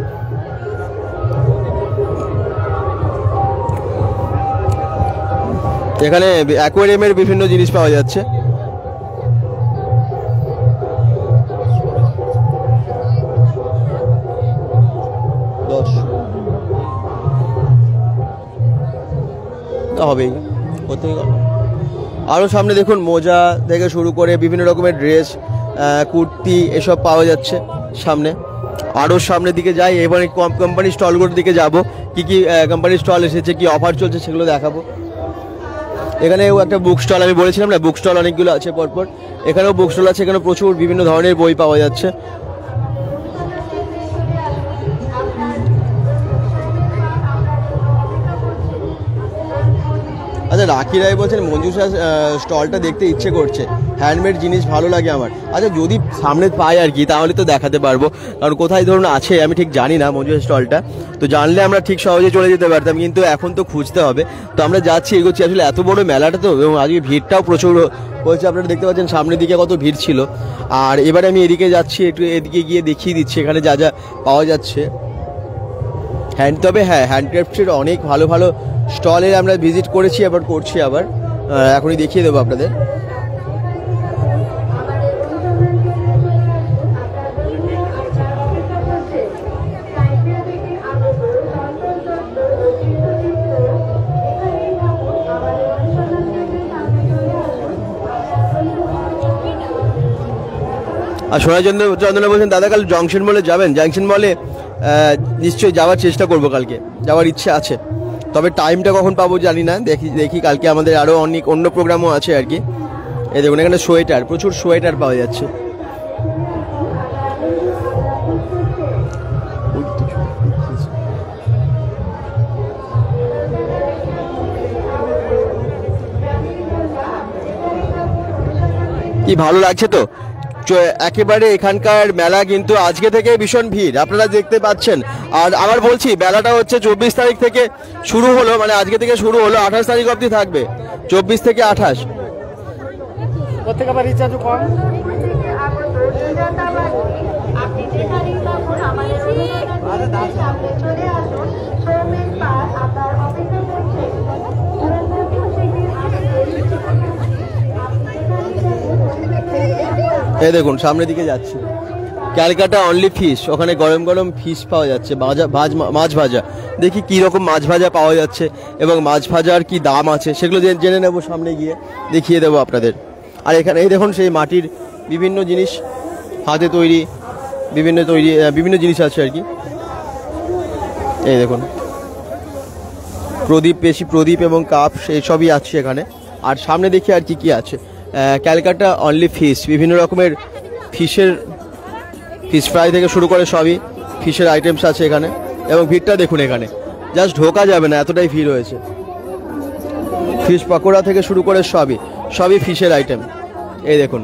Speaker 1: এখানে অ্যাকোয়ারিয়ামের বিভিন্ন জিনিস পাওয়া যাচ্ছে। হবেই, আরো সামনে দেখুন মোজা থেকে শুরু করে বিভিন্ন রকমের ড্রেস, কুর্তি এসব পাওয়া যাচ্ছে সামনে। আরও সামনের দিকে যাই, এবারে কোম্পানির স্টলগুলোর দিকে যাব, কি কি কোম্পানির স্টল এসেছে, কি অফার চলছে সেগুলো দেখাবো। এখানেও একটা বুক স্টল, আমি বলেছিলাম না বুক স্টল অনেকগুলো আছে পরপর, এখানেও বুক স্টল আছে, এখানে প্রচুর বিভিন্ন ধরনের বই পাওয়া যাচ্ছে। আচ্ছা রাকি রায় বলছেন মঞ্জুষা স্টলটা দেখতে ইচ্ছে করছে, হ্যান্ডমেড জিনিস ভালো লাগে আমার। আচ্ছা যদি সামনে পাই আর কি তাহলে তো দেখাতে পারবো, কারণ কোথায় ধরুন আছে আমি ঠিক জানি না মঞ্জুষা স্টলটা, তো জানলে আমরা ঠিক সহজে চলে যেতে পারতাম, কিন্তু এখন তো খুঁজতে হবে। তো আমরা যাচ্ছি, এগোচ্ছি। আসলে এত বড় মেলাটা তো, এবং আজকে ভিড়টাও প্রচুর হয়েছে, আপনারা দেখতে পাচ্ছেন সামনের দিকে কত ভিড় ছিল। আর এবারে আমি এদিকে যাচ্ছি, একটু এদিকে গিয়ে দেখিয়ে দিচ্ছি এখানে যা যা পাওয়া যাচ্ছে। তবে হ্যাঁ, হ্যান্ডক্রাফটের অনেক ভালো ভালো স্টলে আমরা ভিজিট করেছি, আবার করছি, আবার এখনই দেখিয়ে দেবো আপনাদের। আর সোনা চন্দনা বলছেন দাদা কাল জংশন মলে যাবেন? জংশন মলে নিশ্চয়ই যাওয়ার চেষ্টা করব, কালকে যাওয়ার ইচ্ছে আছে, তবে টাইমটা কখন পাবো জানি না। দেখি কালকে আমাদের আরও অনেক অন্য প্রোগ্রামও আছে আর কি। এই দেখুন এখানে সোয়েটার, প্রচুর সোয়েটার পাওয়া যাচ্ছে। কি ভালো লাগছে তো একেবারে এখানকার মেলা, কিন্তু আজকে থেকে ভীষণ ভিড় আপনারা দেখতে পাচ্ছেন। আর আবার বলছি মেলাটা হচ্ছে 24 তারিখ থেকে শুরু হলো, মানে আজকে থেকে শুরু হলো, 28 তারিখ অবধি থাকবে, 24 থেকে 28। এই দেখুন সামনের দিকে যাচ্ছি, ক্যালকাটা অনলি ফিশ, ওখানে গরম গরম ফিশ পাওয়া যাচ্ছে, মাছ ভাজা। দেখি কি রকম মাছ ভাজা পাওয়া যাচ্ছে এবং মাছ ভাজার কি দাম আছে সেগুলো জেনে নেব, সামনে গিয়ে দেখিয়ে দেবো আপনাদের। আর এখানে এই দেখুন সেই মাটির বিভিন্ন জিনিস, হাতে তৈরি বিভিন্ন জিনিস আছে আর কি। এই দেখুন প্রদীপ এবং কাপ, সেই সবই আছে এখানে। আর সামনে দেখি আর কি আছে, ক্যালকাটা অনলি ফিশ, বিভিন্ন রকমের ফিশ ফ্রাই থেকে শুরু করে সবই ফিশের আইটেমস আছে এখানে। এবং ভিড়টা দেখুন, এখানে জাস্ট ঢোকা যাবে না, এতটাই ভিড় হয়েছে। ফিশ পকোড়া থেকে শুরু করে সবই ফিশের আইটেম। এই দেখুন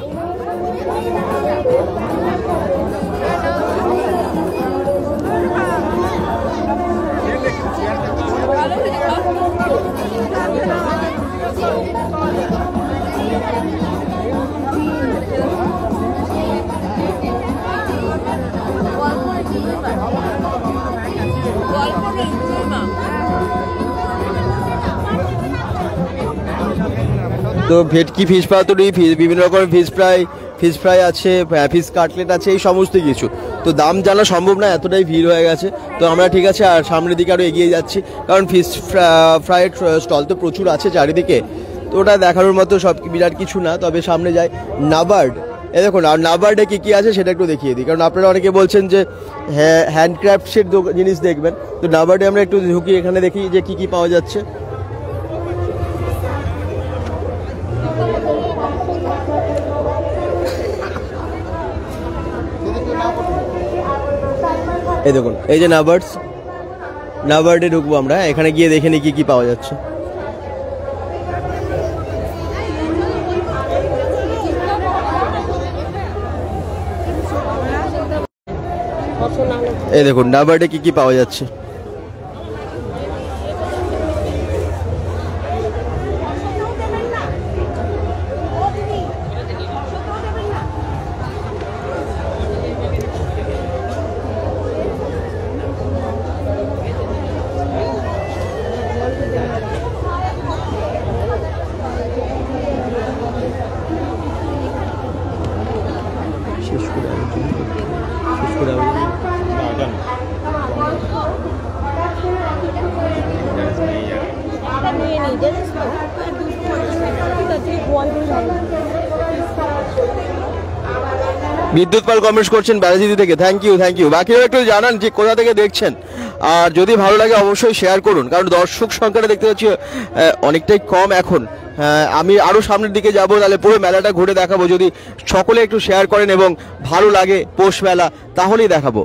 Speaker 1: তো ভেটকি ফিশ পাতুরি, বিভিন্ন রকমের ফিশ ফ্রাই আছে, ফিশ কাটলেট আছে, এই সমস্ত কিছু। তো দাম জানা সম্ভব না, এতটাই ভিড় হয়ে গেছে। তো আমরা ঠিক আছে আর সামনের দিকে আরও এগিয়ে যাচ্ছি, কারণ ফিশ ফ্রাইয়ের স্টল তো প্রচুর আছে চারিদিকে, তো ওটা দেখানোর মতো সব বিরাট কিছু না। তবে সামনে যাই নাবার্ড, এ দেখুন, আর নাবার্ডে কী আছে সেটা একটু দেখিয়ে দিই, কারণ আপনারা অনেকে বলছেন যে হ্যান্ডক্রাফটসের জিনিস দেখবেন। তো নাবার্ডে আমরা একটু ঢুকি, এখানে দেখি যে কী পাওয়া যাচ্ছে। এই দেখুন এই যে নাবার্ডে ঢুকবো আমরা, এখানে গিয়ে দেখে নিই কি পাওয়া যাচ্ছে। এই দেখুন নাবার্ডে কি পাওয়া যাচ্ছে। বিদ্যুৎ পাল কমেন্টস করছেন ব্যারাজিদি থেকে, থ্যাংক ইউ। বাকিরা একটু জানান যে কোথা থেকে দেখছেন, আর যদি ভালো লাগে অবশ্যই শেয়ার করুন, কারণ দর্শক সংখ্যাটা দেখতে পাচ্ছি অনেকটাই কম এখন। আমি আরও সামনের দিকে যাব, তাহলে পুরো মেলাটা ঘুরে দেখাবো। যদি সকলে একটু শেয়ার করেন এবং ভালো লাগে পৌষ মেলা, তাহলেই দেখাবো।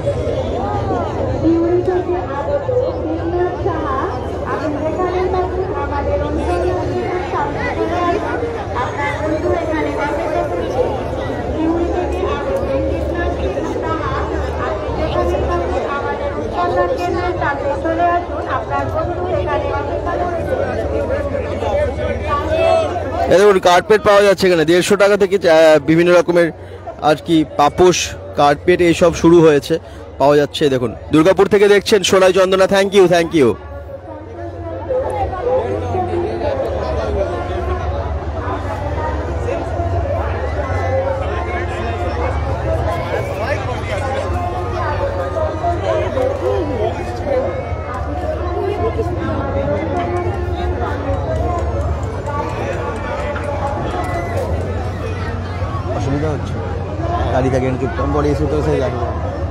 Speaker 1: দেখুন কার্পেট পাওয়া যাচ্ছে এখানে 150 টাকা থেকে বিভিন্ন রকমের আর কি পাপোশ কার্পেট এইসব শুরু হয়েছে পাওয়া যাচ্ছে। দেখুন দুর্গাপুর থেকে দেখছেন Sonai Chandana, thank you thank you. অসুবিধা হচ্ছে গাড়ি থাকে চুপচাপ পরে এসে তো সে যাবে।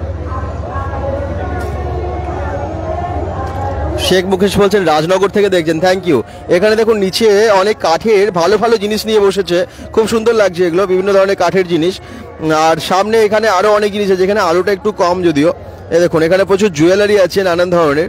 Speaker 1: শেখ মুকেশ বলছেন রাজনগর থেকে দেখছেন, থ্যাংক ইউ। এখানে দেখুন নিচে অনেক কাঠের ভালো ভালো জিনিস নিয়ে বসেছে, খুব সুন্দর লাগছে এগুলো, বিভিন্ন ধরনের কাঠের জিনিস। আর সামনে এখানে আরো অনেক জিনিস আছে, যেখানে আলোটা একটু কম যদিও। এ দেখুন এখানে প্রচুর জুয়েলারি আছে নানান ধরনের,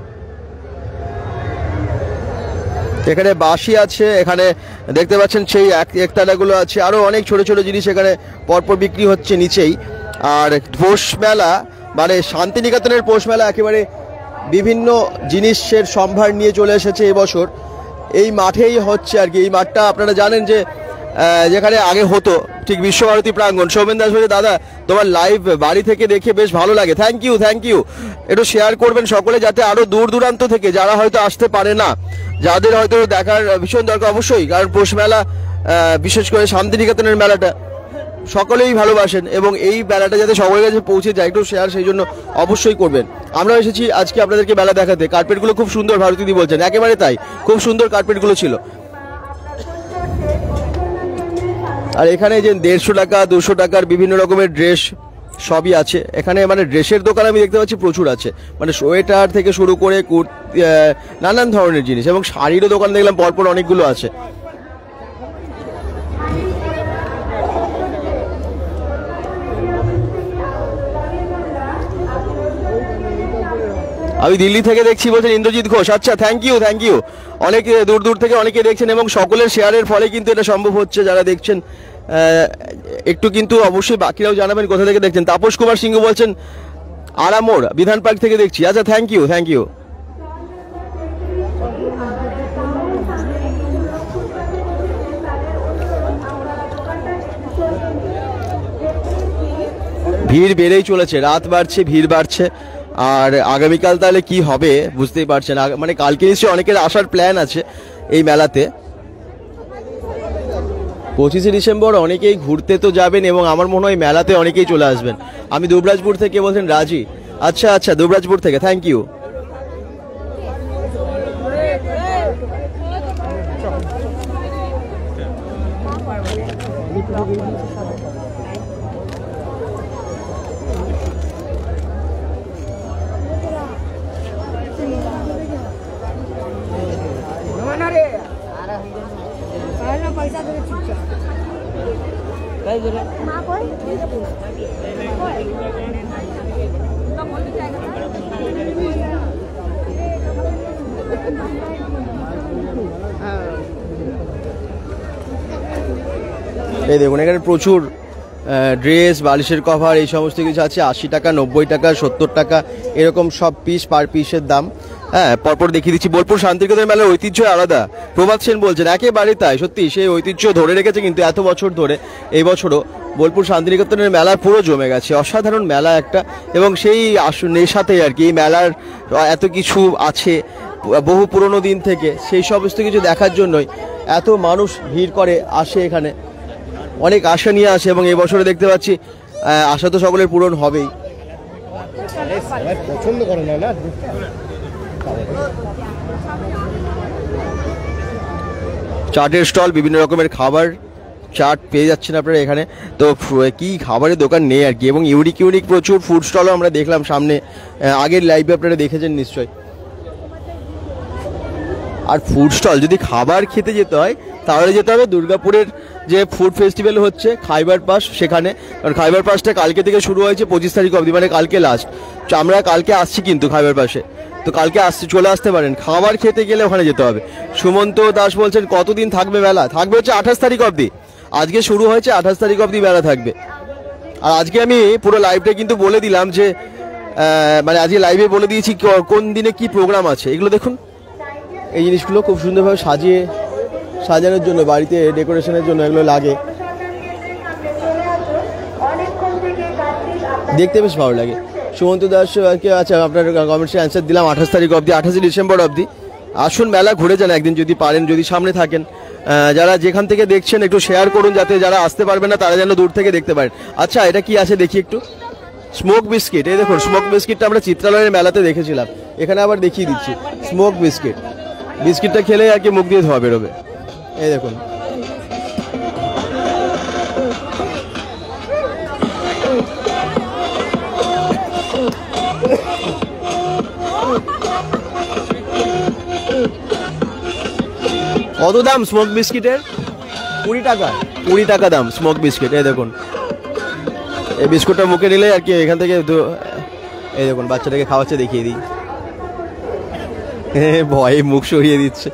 Speaker 1: এখানে বাঁশি আছে, এখানে দেখতে পাচ্ছেন সেই একতালাগুলো আছে, আরো অনেক ছোট ছোট জিনিস এখানে পরপর বিক্রি হচ্ছে নিচেই। আর পৌষ মেলা মানে শান্তিনিকেতনের পৌষ মেলা একেবারে বিভিন্ন জিনিসের সম্ভার নিয়ে চলে এসেছে এবছর। এই মাঠেই হচ্ছে আর কি, এই মাঠটা আপনারা জানেন যে যেখানে আগে হতো ঠিক বিশ্বভারতী প্রাঙ্গণ। সৌমেন দাস বলে দাদা তোমার লাইভ বাড়ি থেকে দেখে বেশ ভালো লাগে, থ্যাংক ইউ থ্যাংক ইউ। একটু শেয়ার করবেন সকলে, যাতে আরো দূর দূরান্ত থেকে যারা হয়তো আসতে পারে না, যাদের হয়তো দেখার ভীষণ দরকার অবশ্যই, কারণ পৌষ মেলা বিশেষ করে শান্তিনিকেতনের মেলাটা সকলেই ভালোবাসেন এবং এই মেলাটা যাতে সকলের কাছে পৌঁছে যায় একটু শেয়ার সেই জন্য অবশ্যই করবেন। আমরা এসেছি আজকে আপনাদেরকে মেলা দেখাতে, কার্পেটগুলো খুব সুন্দর, ভারতীদি বলছেন একেবারে তাই, খুব সুন্দর কার্পেটগুলো ছিল। আর এখানে যে 150 টাকা 200 টাকার বিভিন্ন রকমের ড্রেস সবই আছে এখানে, মানে ড্রেসের দোকান আমি দেখতে পাচ্ছি প্রচুর আছে, মানে সোয়েটার থেকে শুরু করে কুর্তি নানান ধরনের জিনিস, এবং শাড়িরও দোকান দেখলাম পরপর অনেকগুলো আছে। আমি দিল্লি থেকে দেখছি বলছেন ইন্দ্রজিৎ ঘোষ, আচ্ছা থ্যাংক ইউ থ্যাংক ইউ। অনেক দূর দূর থেকে অনেকে দেখছেন এবং সকলের শেয়ারের ফলে কিন্তু এটা সম্ভব হচ্ছে। যারা দেখছেন একটু কিন্তু অবশ্যই বাকিরাও জানাবেন কোথা থেকে দেখছেন। তাপস কুমার সিংহ বলছেন আরামোড় বিধান পার্ক থেকে দেখছি, আচ্ছা থ্যাংক ইউ থ্যাংক ইউ। ভিড় বেড়েই চলেছে, রাত বাড়ছে ভিড় বাড়ছে। আর আগামীকাল তাহলে কি হবে বুঝতেই পারছেন, মানে কালকে নিশ্চয়ই অনেকের আসার প্ল্যান আছে এই মেলাতে। 25শে ডিসেম্বর অনেকেই ঘুরতে তো যাবেন এবং আমার মনে হয় মেলাতে অনেকেই চলে আসবেন। আমি দুবরাজপুর থেকে বলছেন রাজি, আচ্ছা আচ্ছা দুবরাজপুর থেকে, থ্যাংক ইউ। এই দেখুন এখানে প্রচুর ড্রেস, বালিশের কভার এই সমস্ত কিছু আছে। 80 টাকা 90 টাকা 70 টাকা এরকম সব পিস, পার পিসের দাম। হ্যাঁ পরপর দেখিয়ে দিচ্ছি। বোলপুর শান্তিনিকেতনের মেলার ঐতিহ্য আলাদা, প্রভাত সেন বলছেন একেবারে তাই, সত্যি সেই ঐতিহ্য ধরে রেখেছে কিন্তু এত বছর ধরে। এই বছরও বোলপুর শান্তিনিকেতনের মেলা পুরো জমে গেছে, অসাধারণ মেলা একটা। এবং সেই নেশাতে আর কি, এই মেলার এত কিছু আছে বহু পুরনো দিন থেকে, সেই সমস্ত কিছু দেখার জন্যই এত মানুষ ভিড় করে আসে এখানে, অনেক আশা নিয়ে আসে। এবং এই বছরে দেখতে পাচ্ছি আশা তো সকলের পূরণ হবেই। পছন্দ করে না চাটের স্টল, বিভিন্ন রকমের খাবার চাট পেয়ে যাচ্ছেন আপনারা এখানে। তো কি খাবারের দোকান নেই আর কি, এবং ইউনিক ইউনিক প্রচুর ফুড স্টলও আমরা দেখলাম সামনে, আগের লাইভে আপনারা দেখেছেন নিশ্চয়। আর ফুড স্টল যদি খাবার খেতে যেতে হয় তাহলে যেতে হবে দুর্গাপুরের যে ফুড ফেস্টিভ্যাল হচ্ছে খাইবার পাস সেখানে, কারণ খাইবার পাসটা কালকে থেকে শুরু হয়েছে 25 তারিখ অবধি, মানে কালকে লাস্ট। আমরা কালকে আসছি কিন্তু খাইবার পাসে, তো কালকে চলে আসতে পারেন। খাবার খেতে গেলে ওখানে যেতে হবে। সুমন্ত দাস বলছেন কতদিন থাকবে মেলা? থাকবে হচ্ছে 28 তারিখ অবধি, আজকে শুরু হয়েছে 28 তারিখ অবধি মেলা থাকবে। আর আজকে আমি পুরো লাইভটা কিন্তু বলে দিলাম যে মানে আজকে লাইভে বলে দিয়েছি কোন দিনে কি প্রোগ্রাম আছে। এগুলো দেখুন, এই জিনিসগুলো খুব সুন্দরভাবে সাজানোর জন্য, বাড়িতে ডেকোরেশনের জন্য এগুলো লাগে, দেখতে বেশ ভালো লাগে। সুমন্ত দাসকে আচ্ছা আপনার কমেন্টসে অ্যান্সার দিলাম 28 তারিখ অবধি, 28 ডিসেম্বর অবধি আসুন, মেলা ঘুরে যান একদিন যদি পারেন, যদি সামনে থাকেন। যারা যেখান থেকে দেখছেন একটু শেয়ার করুন, যাতে যারা আসতে পারবেন না তারা যেন দূর থেকে দেখতে পারেন। আচ্ছা এটা কি আছে দেখি একটু, স্মোক বিস্কিট। এই দেখুন স্মোক বিস্কিটটা আমরা চিত্রালয়ের মেলাতে দেখেছিলাম, এখানে আবার দেখিয়ে দিচ্ছি স্মোক বিস্কিট। বিস্কিটটা খেলে আর কি মুখ দিয়ে ধোয়া বেরোবে। এই দেখুন কত দাম স্মোক বিস্কিটের? 20 টাকা, 20 টাকা দাম স্মোক বিস্কিট। এই দেখুন এই বিস্কুটটা মুখে নিলে আর কি এখান থেকে এই দেখুন বাচ্চাটাকে খাওয়াচ্ছে, দেখিয়ে দিই। ভয়ে মুখ সরিয়ে দিচ্ছে।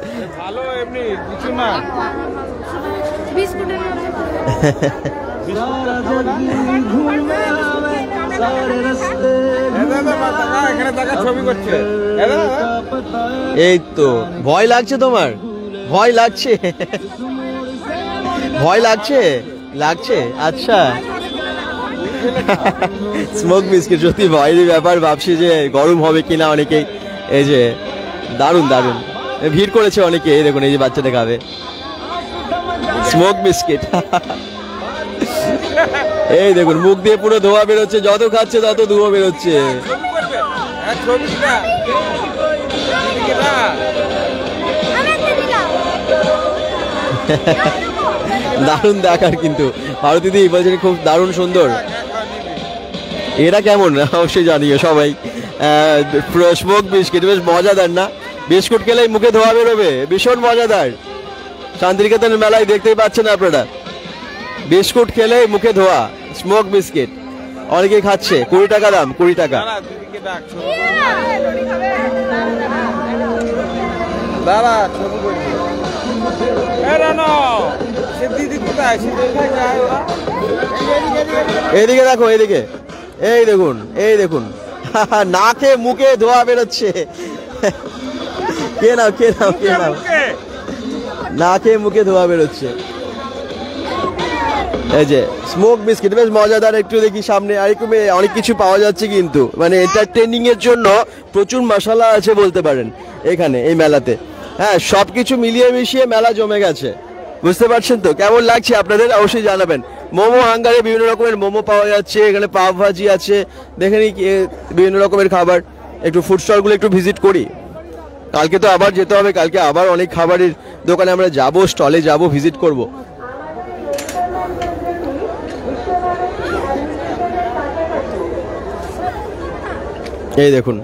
Speaker 1: এই তো ভয় লাগছে তোমার? ভয় লাগছে? ভয় লাগছে? লাগছে আচ্ছা। স্মোক বিস্কিট সত্যি ভয়ের ব্যাপার, ভাবছি যে গরম হবে কিনা অনেকেই। এই যে দারুণ দারুণ ভিড় করেছে অনেকে। এই দেখুন এই যে বাচ্চাটা খাবে স্মোক বিস্কিট। এই দেখুন মুখ দিয়ে পুরো ধোয়া বেরোচ্ছে, যত খাচ্ছে তত ধোঁয়া বেরোচ্ছে। দারুণ দেখার কিন্তু। ভারতীদি বলছেন খুব দারুণ সুন্দর। এরা কেমন অবশ্যই জানিও সবাই। স্মোক বিস্কিট বেশ মজাদার না? বিস্কুট খেলেই মুখে ধোয়া বেরোবে, ভীষণ মজাদার। শান্তিনিকেতনের মেলায় দেখতেই পাচ্ছেন আপনারা, বিস্কুট খেলেই মুখে ধোয়া, স্মোক বিস্কিট অনেকেই খাচ্ছে। 20 টাকা দাম, 20 টাকা। এইদিকে দেখো, এইদিকে এই দেখুন, এই দেখুন নাকে মুখে ধোয়া বেরোচ্ছে। কে নাও কে নাও কে নাও, নাকে মুখে ধোয়া বেরোচ্ছে। এই যে স্মোক বিস্কিট বেশ মজাদার। একটু দেখি সামনে আরেকটু অনেক কিছু পাওয়া যাচ্ছে কিন্তু, মানে এন্টারটেইনিং এর জন্য প্রচুর মশলা আছে বলতে পারেন এখানে এই মেলাতে। হ্যাঁ সবকিছু মিলিয়ে মিশিয়ে মেলা জমে গেছে, বুঝতে পারছেন তো? কেমন লাগছে আপনাদের অবশ্যই জানাবেন। মোমো হাঙ্গারে বিভিন্ন রকমের মোমো পাওয়া যাচ্ছে, এখানে পাভ ভাজি আছে, দেখে নিই বিভিন্ন রকমের খাবার। একটু ফুড স্টলগুলো একটু ভিজিট করি। কালকে তো আবার যেতে হবে, কালকে আবার অনেক খাবারের দোকানে আমরা যাব, স্টলে যাব, ভিজিট করব। এই দেখুন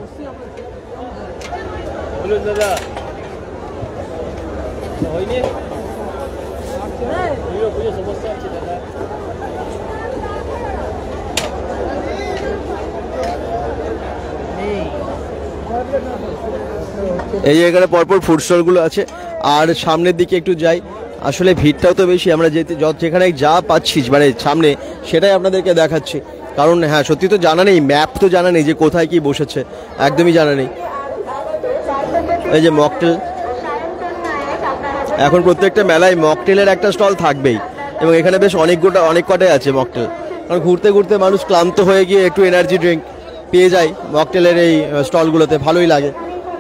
Speaker 1: এই যে এখানে পরপর ফুড স্টলগুলো আছে। আর সামনের দিকে একটু যাই, আসলে ভিড়টাও তো বেশি। আমরা যেখানে যা পাচ্ছি মানে সামনে সেটাই আপনাদেরকে দেখাচ্ছি, কারণ হ্যাঁ সত্যি তো জানা নেই, ম্যাপ তো জানা নেই যে কোথায় কি বসেছে, একদমই জানা নেই। এই যে মকটেল, এখন প্রত্যেকটা মেলায় মকটেলের একটা স্টল থাকবেই, এবং এখানে বেশ অনেক কটাই আছে মকটেল। কারণ ঘুরতে ঘুরতে মানুষ ক্লান্ত হয়ে গিয়ে একটু এনার্জি ড্রিঙ্ক পেয়ে যায় মকটেলের এই স্টলগুলোতে, ভালোই লাগে।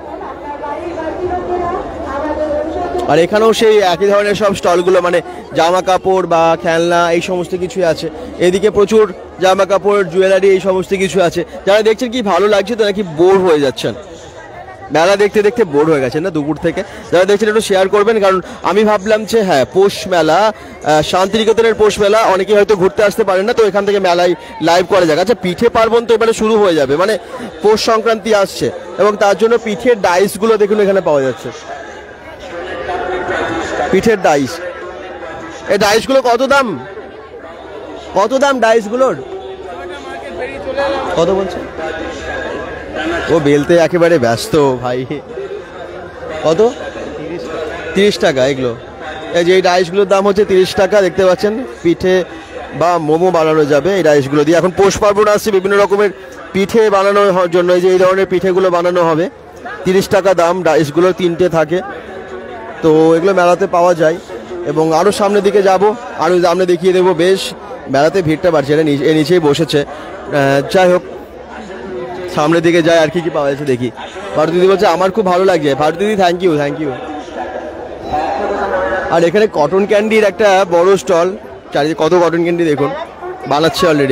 Speaker 1: আর এখানেও সেই একই ধরনের সব স্টলগুলো, মানে জামা কাপড় বা খেলনা এই সমস্ত কিছুই আছে। এদিকে প্রচুর জামা কাপড়, জুয়েলারি এই সমস্ত কিছু আছে। যারা দেখছেন কি ভালো লাগছে তো নাকি বোর হয়ে যাচ্ছেন? মেলা দেখতে দেখতে বোর হয়ে গেছেন না দুপুর থেকে? যারা দেখছেন একটু শেয়ার করবেন, কারণ আমি ভাবলাম যে হ্যাঁ পৌষ মেলা, শান্তিনিকেতনের পৌষ মেলা, অনেকেই হয়তো ঘুরতে আসতে পারেন না, তো এখান থেকে মেলায় লাইভ করা যাক। আচ্ছা পিঠে পার্বণ তো এবারে শুরু হয়ে যাবে, মানে পৌষ সংক্রান্তি আসছে, এবং তার জন্য পিঠের ডাইসগুলো দেখুন এখানে পাওয়া যাচ্ছে। পিঠের ডাইস এই ডাইসগুলো কত দাম? কত দাম ডাইসগুলোর? কত বলছে? ও বেলতে একেবারে ব্যস্ত ভাই। কত? 30 টাকা এগুলো। এই যে এই ডাইসগুলোর দাম হচ্ছে 30 টাকা। দেখতে পাচ্ছেন পিঠে বা মোমো বানানো যাবে এই ডাইসগুলো দিয়ে। এখন পৌষ পার্বণ আসছে, বিভিন্ন রকমের পিঠে বানানোর জন্য এই যে এই ধরনের পিঠেগুলো বানানো হবে। 30 টাকা দাম ডাইসগুলো, 3টে থাকে। তো এগুলো মেলাতে পাওয়া যায়। এবং আরও সামনের দিকে যাব, আরও সামনে দেখিয়ে দেবো। বেশ মেলাতে ভিড়টা বাড়ছে, এটা নিচেই বসেছে। যাই হোক সামনের দিকে যাই, আর কি কি পাওয়া যাচ্ছে দেখি। ভারতী দিদি বলছে আমার খুব ভালো লাগছে। ভারতী দিদি থ্যাংক ইউ, থ্যাংক ইউ। আর এখানে কটন ক্যান্ডির একটা বড় স্টল, চারিদিকে কত কটন ক্যান্ডি দেখুন, বানাচ্ছে অলরেডি।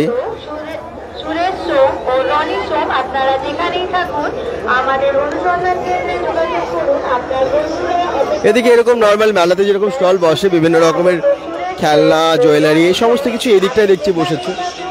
Speaker 3: আপনারা যেখানেই থাকুন আমাদের অনুসন্ধান কেন্দ্রে যোগাযোগ করুন।
Speaker 1: এদিকে এরকম নর্মাল মেলাতে যেরকম স্টল বসে বিভিন্ন রকমের খেলনা, জুয়েলারি, এই সমস্ত কিছু এদিকটায় দেখছি বসেছে।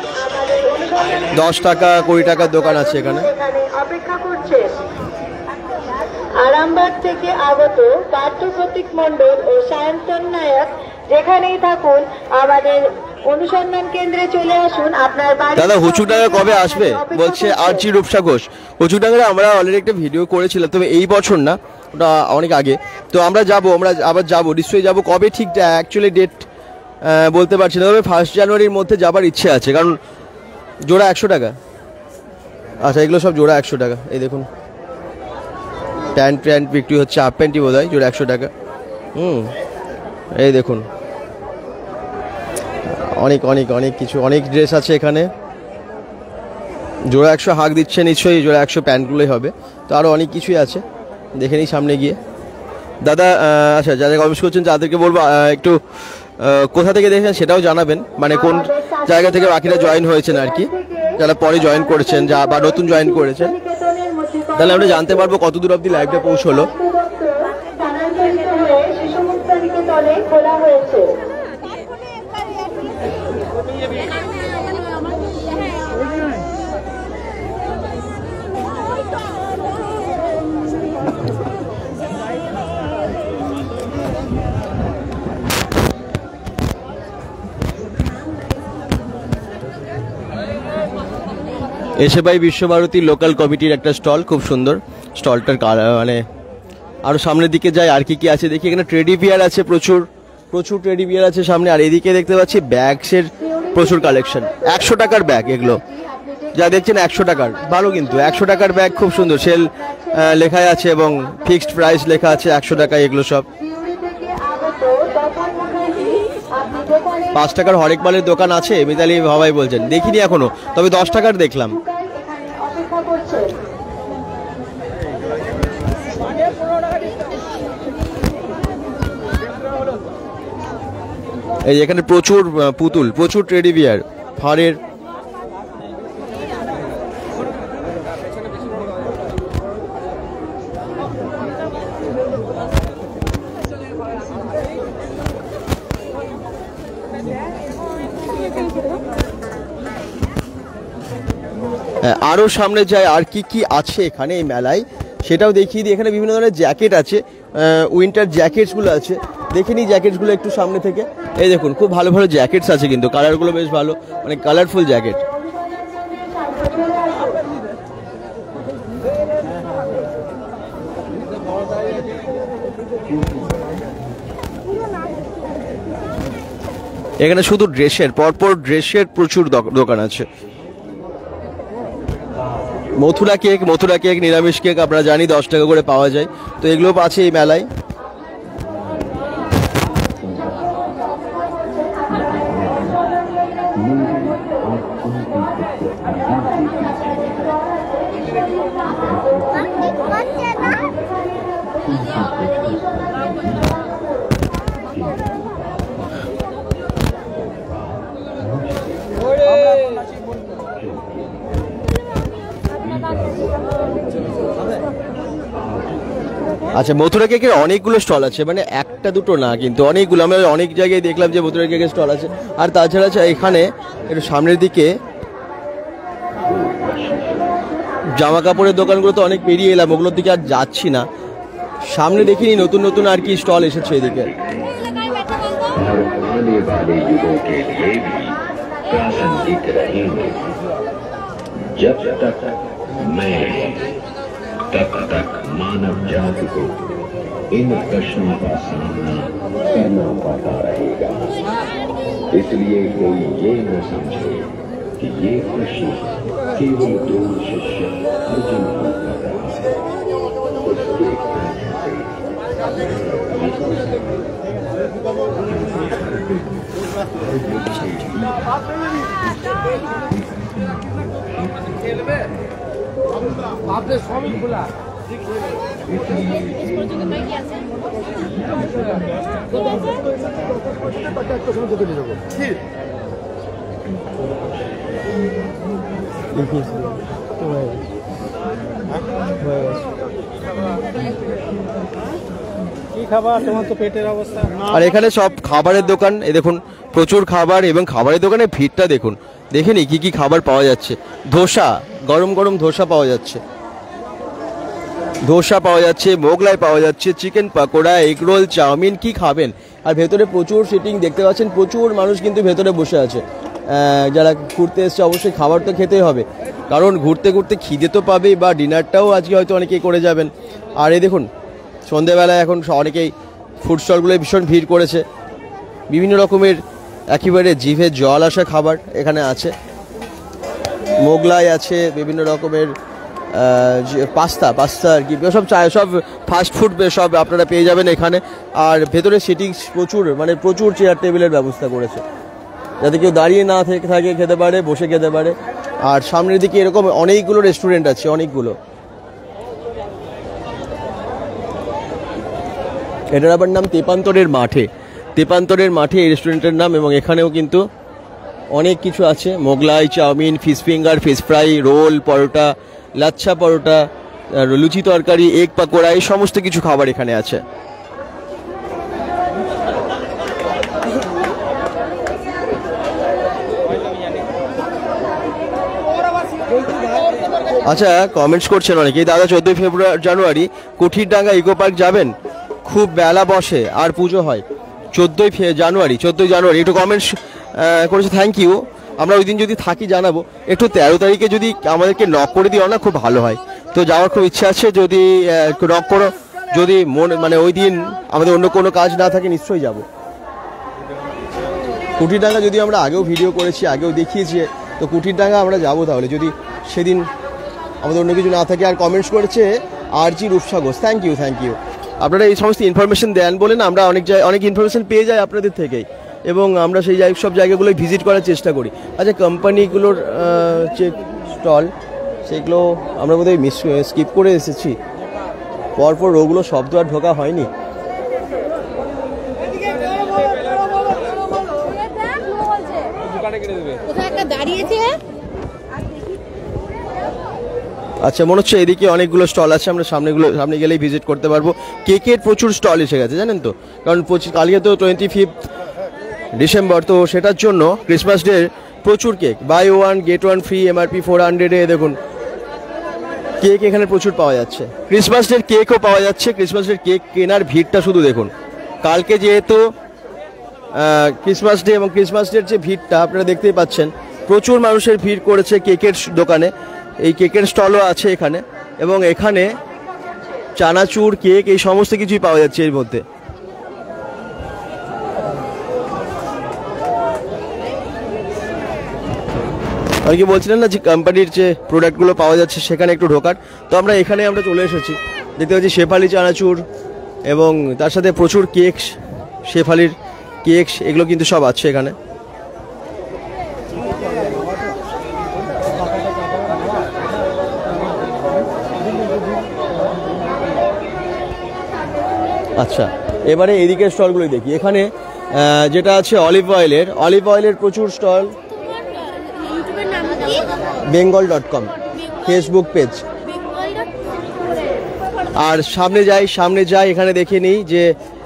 Speaker 1: 10 টাকা 20 টাকার দোকান আছে এখানে।
Speaker 3: অপেক্ষা করছে আরামবাগ থেকে আগত পার্থ প্রতীক মণ্ডল ও সায়ন্তন নায়ক, যেখানেই থাকুন আমাদের অনুসন্ধান কেন্দ্রে চলে আসুন। আপনার
Speaker 1: দাদা হুচুকডাঙ্গা কবে আসবে বলছে আরজি রূপসা ঘোষ। হুচুকডাঙ্গা আমরা অলরেডি একটা ভিডিও করেছিলাম, তবে এই বছর না, ওটা অনেক আগে। তো আমরা আবার যাবো, নিশ্চয়ই যাবো। কবে ঠিক অ্যাকচুয়ালি ডেট বলতে পারছি না, তবে 1 জানুয়ারির মধ্যে যাবার ইচ্ছে আছে। কারণ জোড়া 100 টাকা। আচ্ছা এগুলো সব জোড়া 100 টাকা। এই দেখুন প্যান্ট বিক্রি হচ্ছে, হাফ প্যান্টই বোধ হয় জোড়া 100 টাকা। এই দেখুন অনেক অনেক অনেক কিছু, অনেক ড্রেস আছে এখানে। জোড়া 100 হাঁক দিচ্ছে, নিশ্চয়ই জোড়া 100 প্যান্টগুলোই হবে। তো আরও অনেক কিছুই আছে, দেখে নিই সামনে গিয়ে। দাদা আচ্ছা যারা কমেন্ট করছেন তাদেরকে বলবো একটু কোথা থেকে দেখেছেন সেটাও জানাবেন, মানে কোন জায়গা থেকে বাকিরা জয়েন হয়েছেন আর কি, যারা পরে জয়েন করেছেন বা নতুন জয়েন করেছেন, তাহলে আমরা জানতে পারবো কত দূর অবধি লাইভটা পৌঁছলো। এসে পাই বিশ্বভারতী লোকাল কমিটির একটা স্টল, খুব সুন্দর স্টলটার মানে। আরও সামনের দিকে যাই, আর কি কি আছে দেখি। এখানে টেডি বিয়ার আছে, প্রচুর টেডি বিয়ার আছে সামনে। আর এদিকে দেখতে পাচ্ছি ব্যাগসের প্রচুর কালেকশন। 100 টাকার ব্যাগ এগুলো যা দেখছেন, 100 টাকার। ভালো কিন্তু 100 টাকার ব্যাগ খুব সুন্দর, সেল লেখা আছে এবং ফিক্সড প্রাইস লেখা আছে 100 টাকা। এগুলো সব 5 টাকার হরেক মালের দোকান আছে মিতালি ভাবাই বলছেন, দেখিনি এখনো, তবে 10 টাকার দেখলাম। এই এখানে প্রচুর পুতুল, প্রচুর টেডি বিয়ার, ফারের। আরও সামনে যায়, আর কি কি আছে এখানে এই মেলায় সেটাও দেখিয়ে দিই। এখানে বিভিন্ন ধরনের জ্যাকেট আছে, উইন্টার জ্যাকেটসগুলো আছে, দেখে নিই জ্যাকেটসগুলো একটু সামনে থেকে। এই দেখুন খুব ভালো ভালো জ্যাকেটস আছে কিন্তু, কালারগুলো বেশ ভালো, মানে কালারফুল জ্যাকেট। এখানে শুধু ড্রেসের, পরপর ড্রেসের প্রচুর দোকান আছে। মথুরা কেক, নিরামিষ কেক আমরা জানি 10 টাকা করে পাওয়া যায়, তো এগুলো আছে এই মেলায়। আচ্ছা মথুরা কেকের অনেকগুলো স্টল আছে, মানে একটা দুটো না কিন্তু অনেকগুলো। আমরা অনেক জায়গায় দেখলাম যে মথুরা কেকের স্টল আছে। আর তাছাড়া এখানে একটু সামনের দিকে জামা কাপড়ের দোকানগুলো তো অনেক পেরিয়ে এলাম, ওগুলোর দিকে আর যাচ্ছি না। সামনে দেখিনি নতুন নতুন আর কি স্টল এসেছে এদিকে।
Speaker 8: आने वाले युगों के लिए भी प्रासंगिक रहेंगे। जब तक मैं तब तक मानव जाति को इन प्रश्नों का सामना करना पड़ता रहेगा। इसलिए कोई ये न समझे कि ये प्रश्न केवल दो शिष्य अर्जुन को कर रहा है। उसके
Speaker 9: आपने स्वामी खुला কি খাবার তোমার তো পেটের অবস্থা।
Speaker 1: আর এখানে সব খাবারের দোকান, এই দেখুন প্রচুর খাবার, এবং খাবারের দোকানে ভিড়টা দেখুন। দেখেনি কি কি খাবার পাওয়া যাচ্ছে। ধোসা, গরম গরম ধোসা পাওয়া যাচ্ছে, ধোসা পাওয়া যাচ্ছে, মোগলাই পাওয়া যাচ্ছে, chicken pakora, egg roll, chow mein. কি খাবেন? আর ভেতরে প্রচুর সিটিং দেখতে পাচ্ছেন, প্রচুর মানুষ কিন্তু ভেতরে বসে আছে। যারা ঘুরতে এসছে অবশ্যই খাবার তো খেতেই হবে, কারণ ঘুরতে ঘুরতে খিদে তো পাবেই, বা ডিনারটাও আজকে হয়তো অনেকেই করে যাবেন। আর এই দেখুন সন্ধেবেলায় এখন অনেকেই ফুড স্টলগুলোয় ভীষণ ভিড় করেছে। বিভিন্ন রকমের একেবারে জিভে জল আসা খাবার এখানে আছে। মোগলাই আছে, বিভিন্ন রকমের পাস্তা আর কি সব চায়, সব ফাস্ট ফুড সব আপনারা পেয়ে যাবেন এখানে। আর ভেতরে সিটিংস প্রচুর, মানে প্রচুর চেয়ার টেবিলের ব্যবস্থা করেছে, যাতে কেউ দাঁড়িয়ে না থাকে, খেতে পারে, বসে খেতে পারে। আর সামনের দিকে এরকম অনেকগুলো রেস্টুরেন্ট আছে, অনেকগুলো। এটার আবার নাম তেপান্তরের মাঠে, তেপান্তরের মাঠে এই রেস্টুরেন্টের নাম। এবং এখানেও কিন্তু অনেক কিছু আছে, Mughlai, chow mein, fish finger, fish fry, roll, paratha, লাচ্ছা পরোটা, লুচি তরকারি, এগ পাকোড়া, এই সমস্ত কিছু খাবার এখানে আছে। আচ্ছা, কমেন্টস করছেন অনেকেই, দাদা 14 জানুয়ারি কুঠিরডাঙ্গা ইকো পার্ক যাবেন? খুব বেলা বসে আর পুজো হয় 14 জানুয়ারি। একটু কমেন্টস করেছে, থ্যাংক ইউ। আমরা ওই দিন যদি থাকি জানাবো। একটু 13 তারিখে যদি আমাদেরকে নক করে দিও না, খুব ভালো হয়। তো যাওয়ার খুব ইচ্ছা আছে, যদি নক করো, যদি মানে ওই দিন আমাদের অন্য কোনো কাজ না থাকে নিশ্চয়ই যাব। কুঠিরডাঙ্গা যদি আমরা আগেও ভিডিও করেছি, আগেও দেখিয়েছি, তো কুঠিরডাঙ্গা আমরা যাবো তাহলে, যদি সেদিন আমাদের অন্য কিছু না থাকে। আর কমেন্টস করেছে আরজি রূপসা ঘোষ, থ্যাংক ইউ। আপনারা এই সমস্ত ইনফরমেশন দেন বলে না আমরা অনেক ইনফরমেশন পেয়ে যাই আপনাদের থেকেই, এবং আমরা সেই সব জায়গাগুলোয় ভিজিট করার চেষ্টা করি। আচ্ছা, কোম্পানিগুলোর যে স্টল, সেগুলো আমরা বোধহয় স্কিপ করে এসেছি, পরপর ওগুলো শব্দ আর ঢোকা হয়নি। আচ্ছা, মনে হচ্ছে এদিকে অনেকগুলো স্টল আছে, আমরা সামনে গেলেই ভিজিট করতে পারবো। কেকের প্রচুর স্টল এসে গেছে জানেন তো, কারণ কালকে তো 25 ডিসেম্বর, তো সেটার জন্য ক্রিসমাস ডে প্রচুর cake, buy 1 get 1 free, MRP 400-এ দেখুন কেক এখানে প্রচুর পাওয়া যাচ্ছে। ক্রিসমাস ডের কেকও পাওয়া যাচ্ছে। ক্রিসমাস ডের কেক কেনার ভিড়টা শুধু দেখুন। কালকে যেহেতু ক্রিসমাস ডে, এবং ক্রিসমাস ডের যে ভিড়টা আপনারা দেখতেই পাচ্ছেন, প্রচুর মানুষের ভিড় করেছে কেকের দোকানে। এই কেকের স্টলও আছে এখানে, এবং এখানে চানাচুর, কেক, এই সমস্ত কিছুই পাওয়া যাচ্ছে এর মধ্যে। আর কি বলছিলেন না যে কোম্পানির যে প্রোডাক্টগুলো পাওয়া যাচ্ছে সেখানে একটু ঢোকার, তো আমরা এখানে চলে এসেছি। দেখতে পাচ্ছি শেফালি চানাচুর, এবং তার সাথে প্রচুর কেক, শেফালির কেক, এগুলো কিন্তু সব আছে এখানে। আচ্ছা, এবারে এদিকের স্টলগুলোই দেখি। এখানে যেটা আছে অলিভ অয়েলের প্রচুর স্টল। bengal.com Facebook page. আর সামনে যাই এখানে দেখে নিই যে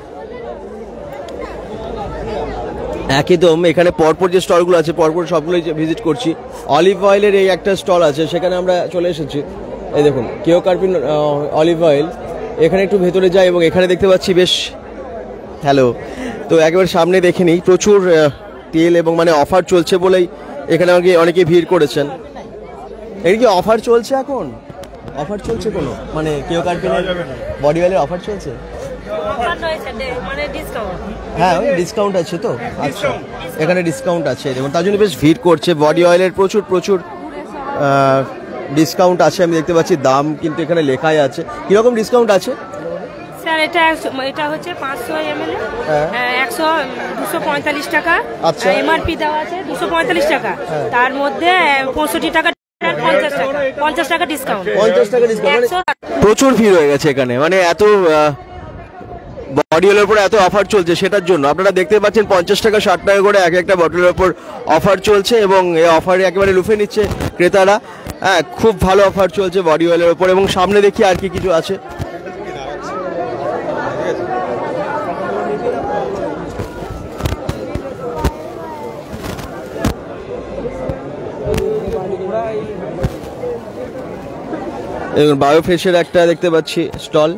Speaker 1: একদম এখানে পরপর যে স্টলগুলো আছে, পরপর সবগুলোই ভিজিট করছি। অলিভ অয়েলের এই একটা স্টল আছে, সেখানে আমরা চলে এসেছি। এই দেখুন কেও কার্পিন অলিভ অয়েল। এখানে একটু ভেতরে যাই, এবং এখানে দেখতে পাচ্ছি বেশ তো একেবারে সামনে দেখে নিই, প্রচুর তেল এবং মানে অফার চলছে বলেই এখানে অনেকে ভিড় করেছেন। এর কি অফার চলছে এখন? অফার চলছে কোনো মানে কেউ কার্পিনের বডি অয়েলের অফার চলছে? হ্যাঁ ওই ডিসকাউন্ট আছে তো, আচ্ছা এখানে ডিসকাউন্ট আছে দেখুন, তার জন্য বেশ ভিড় করছে। বডি অয়েলের প্রচুর প্রচুর ডিসকাউন্ট আছে, আমি দেখতে পাচ্ছি দাম কিন্তু এখানে লেখাই আছে। কিরকম ডিসকাউন্ট আছে
Speaker 10: স্যার? এটা হচ্ছে 500 ml 245 টাকা,
Speaker 1: আচ্ছা
Speaker 10: এমআরপি দেওয়া আছে 245 টাকা, তার মধ্যে 65 টাকা 50 টাকা ডিসকাউন্ট।
Speaker 1: 50 টাকা ডিসকাউন্ট, প্রচুর ভিড় হয়ে গেছে এখানে, মানে এত বডি অয়েলের উপর এত অফার চলছে সেটার জন্য আপনারা দেখতে পাচ্ছেন 50 টাকা 60 টাকা করে এক একটা বটলের উপর অফার চলছে এবং এই অফারে একেবারে লুফে নিচ্ছে ক্রেতারা। হ্যাঁ খুব ভালো অফার চলছে বডি অয়েলের উপর। এবং সামনে দেখি আর কি কিছু আছে। বায়োফ্রেশের একটা দেখতে পাচ্ছি স্টল।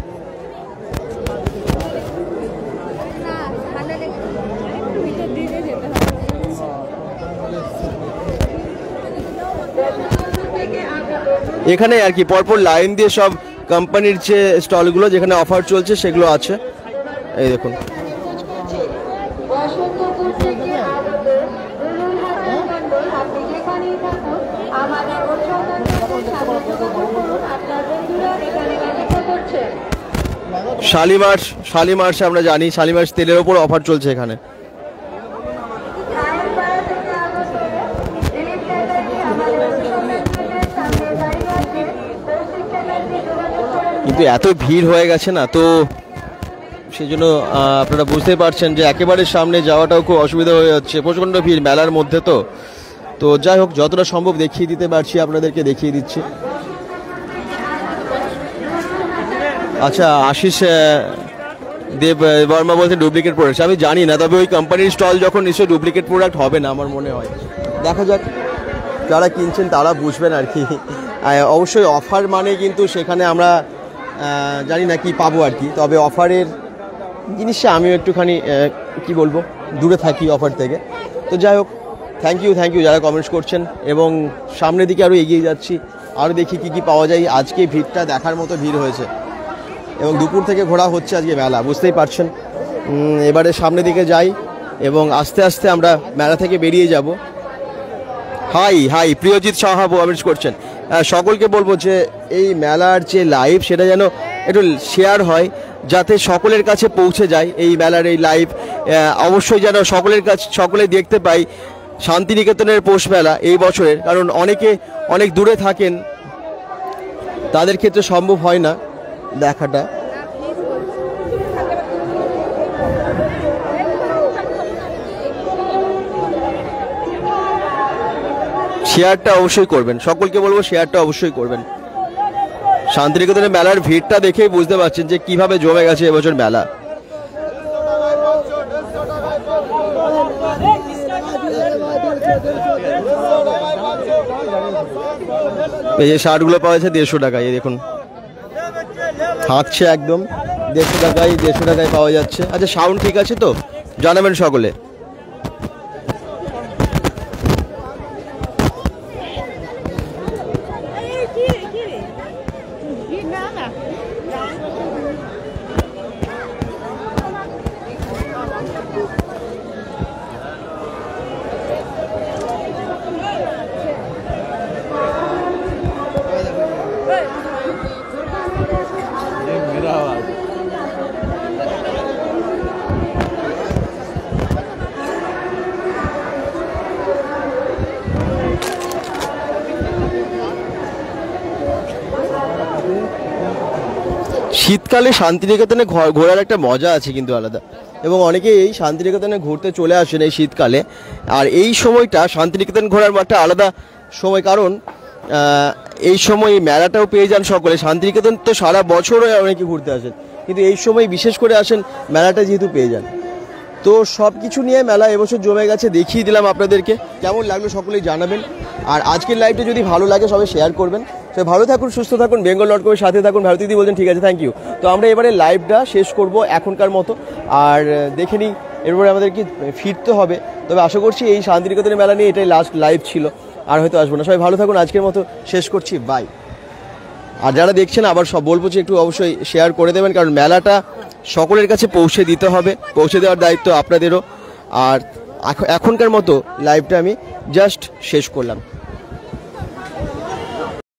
Speaker 1: এখানে আর কি পরপর লাইন দিয়ে সব কোম্পানির যে স্টলগুলো যেখানে অফার চলছে সেগুলো আছে, এই দেখুন। শালিমার্স আমরা জানি, শালিমার্স তেলের ওপর অফার চলছে এখানে। কিন্তু এত ভিড় হয়ে গেছে না, তো সেই জন্য আপনারা বুঝতে পারছেন যে একেবারে সামনে যাওয়াটাও খুব অসুবিধা হয়ে যাচ্ছে, প্রচণ্ড ভিড় মেলার মধ্যে। তো যাই হোক যতটা সম্ভব দেখিয়ে দিতে পারছি আপনাদেরকে দেখিয়ে দিচ্ছি। আচ্ছা আশিস দেব বর্মা বলতে ডুপ্লিকেট প্রোডাক্ট, আমি জানি না, তবে ওই কোম্পানির স্টল যখন নিশ্চয়ই ডুপ্লিকেট প্রোডাক্ট হবে না আমার মনে হয়। দেখা যাক, যারা কিনছেন তারা বুঝবেন আর কি। অবশ্যই অফার মানে কিন্তু সেখানে আমরা জানি না কি পাবো আর কি, তবে অফারের জিনিসটা আমিও একটুখানি কি বলবো দূরে থাকি অফার থেকে। তো যাই হোক থ্যাংক ইউ যারা কমেন্টস করছেন, এবং সামনের দিকে আরও এগিয়ে যাচ্ছি, আরও দেখি কি পাওয়া যায়। আজকে ভিড়টা দেখার মতো ভিড় হয়েছে এবং দুপুর থেকে ঘোরা হচ্ছে আজকে মেলা, বুঝতেই পারছেন। এবারে সামনের দিকে যাই এবং আস্তে আস্তে আমরা মেলা থেকে বেরিয়ে যাব। হাই প্রিয়জিৎ সাহা কমেন্টস করছেন। সকলকে বলবো যে এই মেলার যে লাইভ সেটা যেন একটু শেয়ার হয়, যাতে সকলের কাছে পৌঁছে যায় এই মেলার এই লাইভ। অবশ্যই যেন সকলে দেখতে পাই শান্তিনিকেতনের পৌষ মেলা এই বছরের, কারণ অনেকে অনেক দূরে থাকেন, তাদের ক্ষেত্রে সম্ভব হয় না দেখাটা। শেয়ারটা অবশ্যই করবেন, সকলকে বলবো শেয়ারটা অবশ্যই করবেন। শান্তিনিকেতনের মেলার ভিড়টা দেখেই বুঝতে পারছেন যে কিভাবে জমে গেছে এবছর মেলা। এই যে শার্টগুলো পাওয়া যাচ্ছে 150 টাকায়, এই দেখুন হাঁটছে একদম 150 টাকায় পাওয়া যাচ্ছে। আচ্ছা সাউন্ড ঠিক আছে তো জানাবেন সকলে। শীতকালে শান্তিনিকেতনে ঘোরার একটা মজা আছে কিন্তু আলাদা, এবং অনেকেই এই শান্তিনিকেতনে ঘুরতে চলে আসেন এই শীতকালে। আর এই সময়টা শান্তিনিকেতন ঘোরার একটা আলাদা সময়, কারণ এই সময় মেলাটাও পেয়ে যান সকলে। শান্তিনিকেতন তো সারা বছরও অনেকে ঘুরতে আসেন, কিন্তু এই সময় বিশেষ করে আসেন মেলাটা যেহেতু পেয়ে যান। তো সব কিছু নিয়ে মেলা এবছর জমে গেছে, দেখিয়ে দিলাম আপনাদেরকে। কেমন লাগলো সকলেই জানাবেন, আর আজকের লাইভটা যদি ভালো লাগে সবাই শেয়ার করবেন। তো ভালো থাকুন, সুস্থ থাকুন, bengal.com-এর সাথে থাকুন। ভারতীদি বলছেন ঠিক আছে, থ্যাংক ইউ। তো আমরা এবারে লাইভটা শেষ করব এখনকার মতো, আর দেখে নিই এরপরে আমাদেরকে ফিরতে হবে। তবে আশা করছি এই শান্তিনিকেতনের মেলা নিয়ে এটাই লাস্ট লাইভ ছিল, আর হয়তো আসবো না। সবাই ভালো থাকুন, আজকের মতো শেষ করছি, বাই। আর যারা দেখছেন আবার সব বলবো যে একটু অবশ্যই শেয়ার করে দেবেন, কারণ মেলাটা সকলের কাছে পৌঁছে দিতে হবে, পৌঁছে দেওয়ার দায়িত্ব আপনাদেরও। আর এখনকার মতো লাইভটা আমি জাস্ট শেষ করলাম।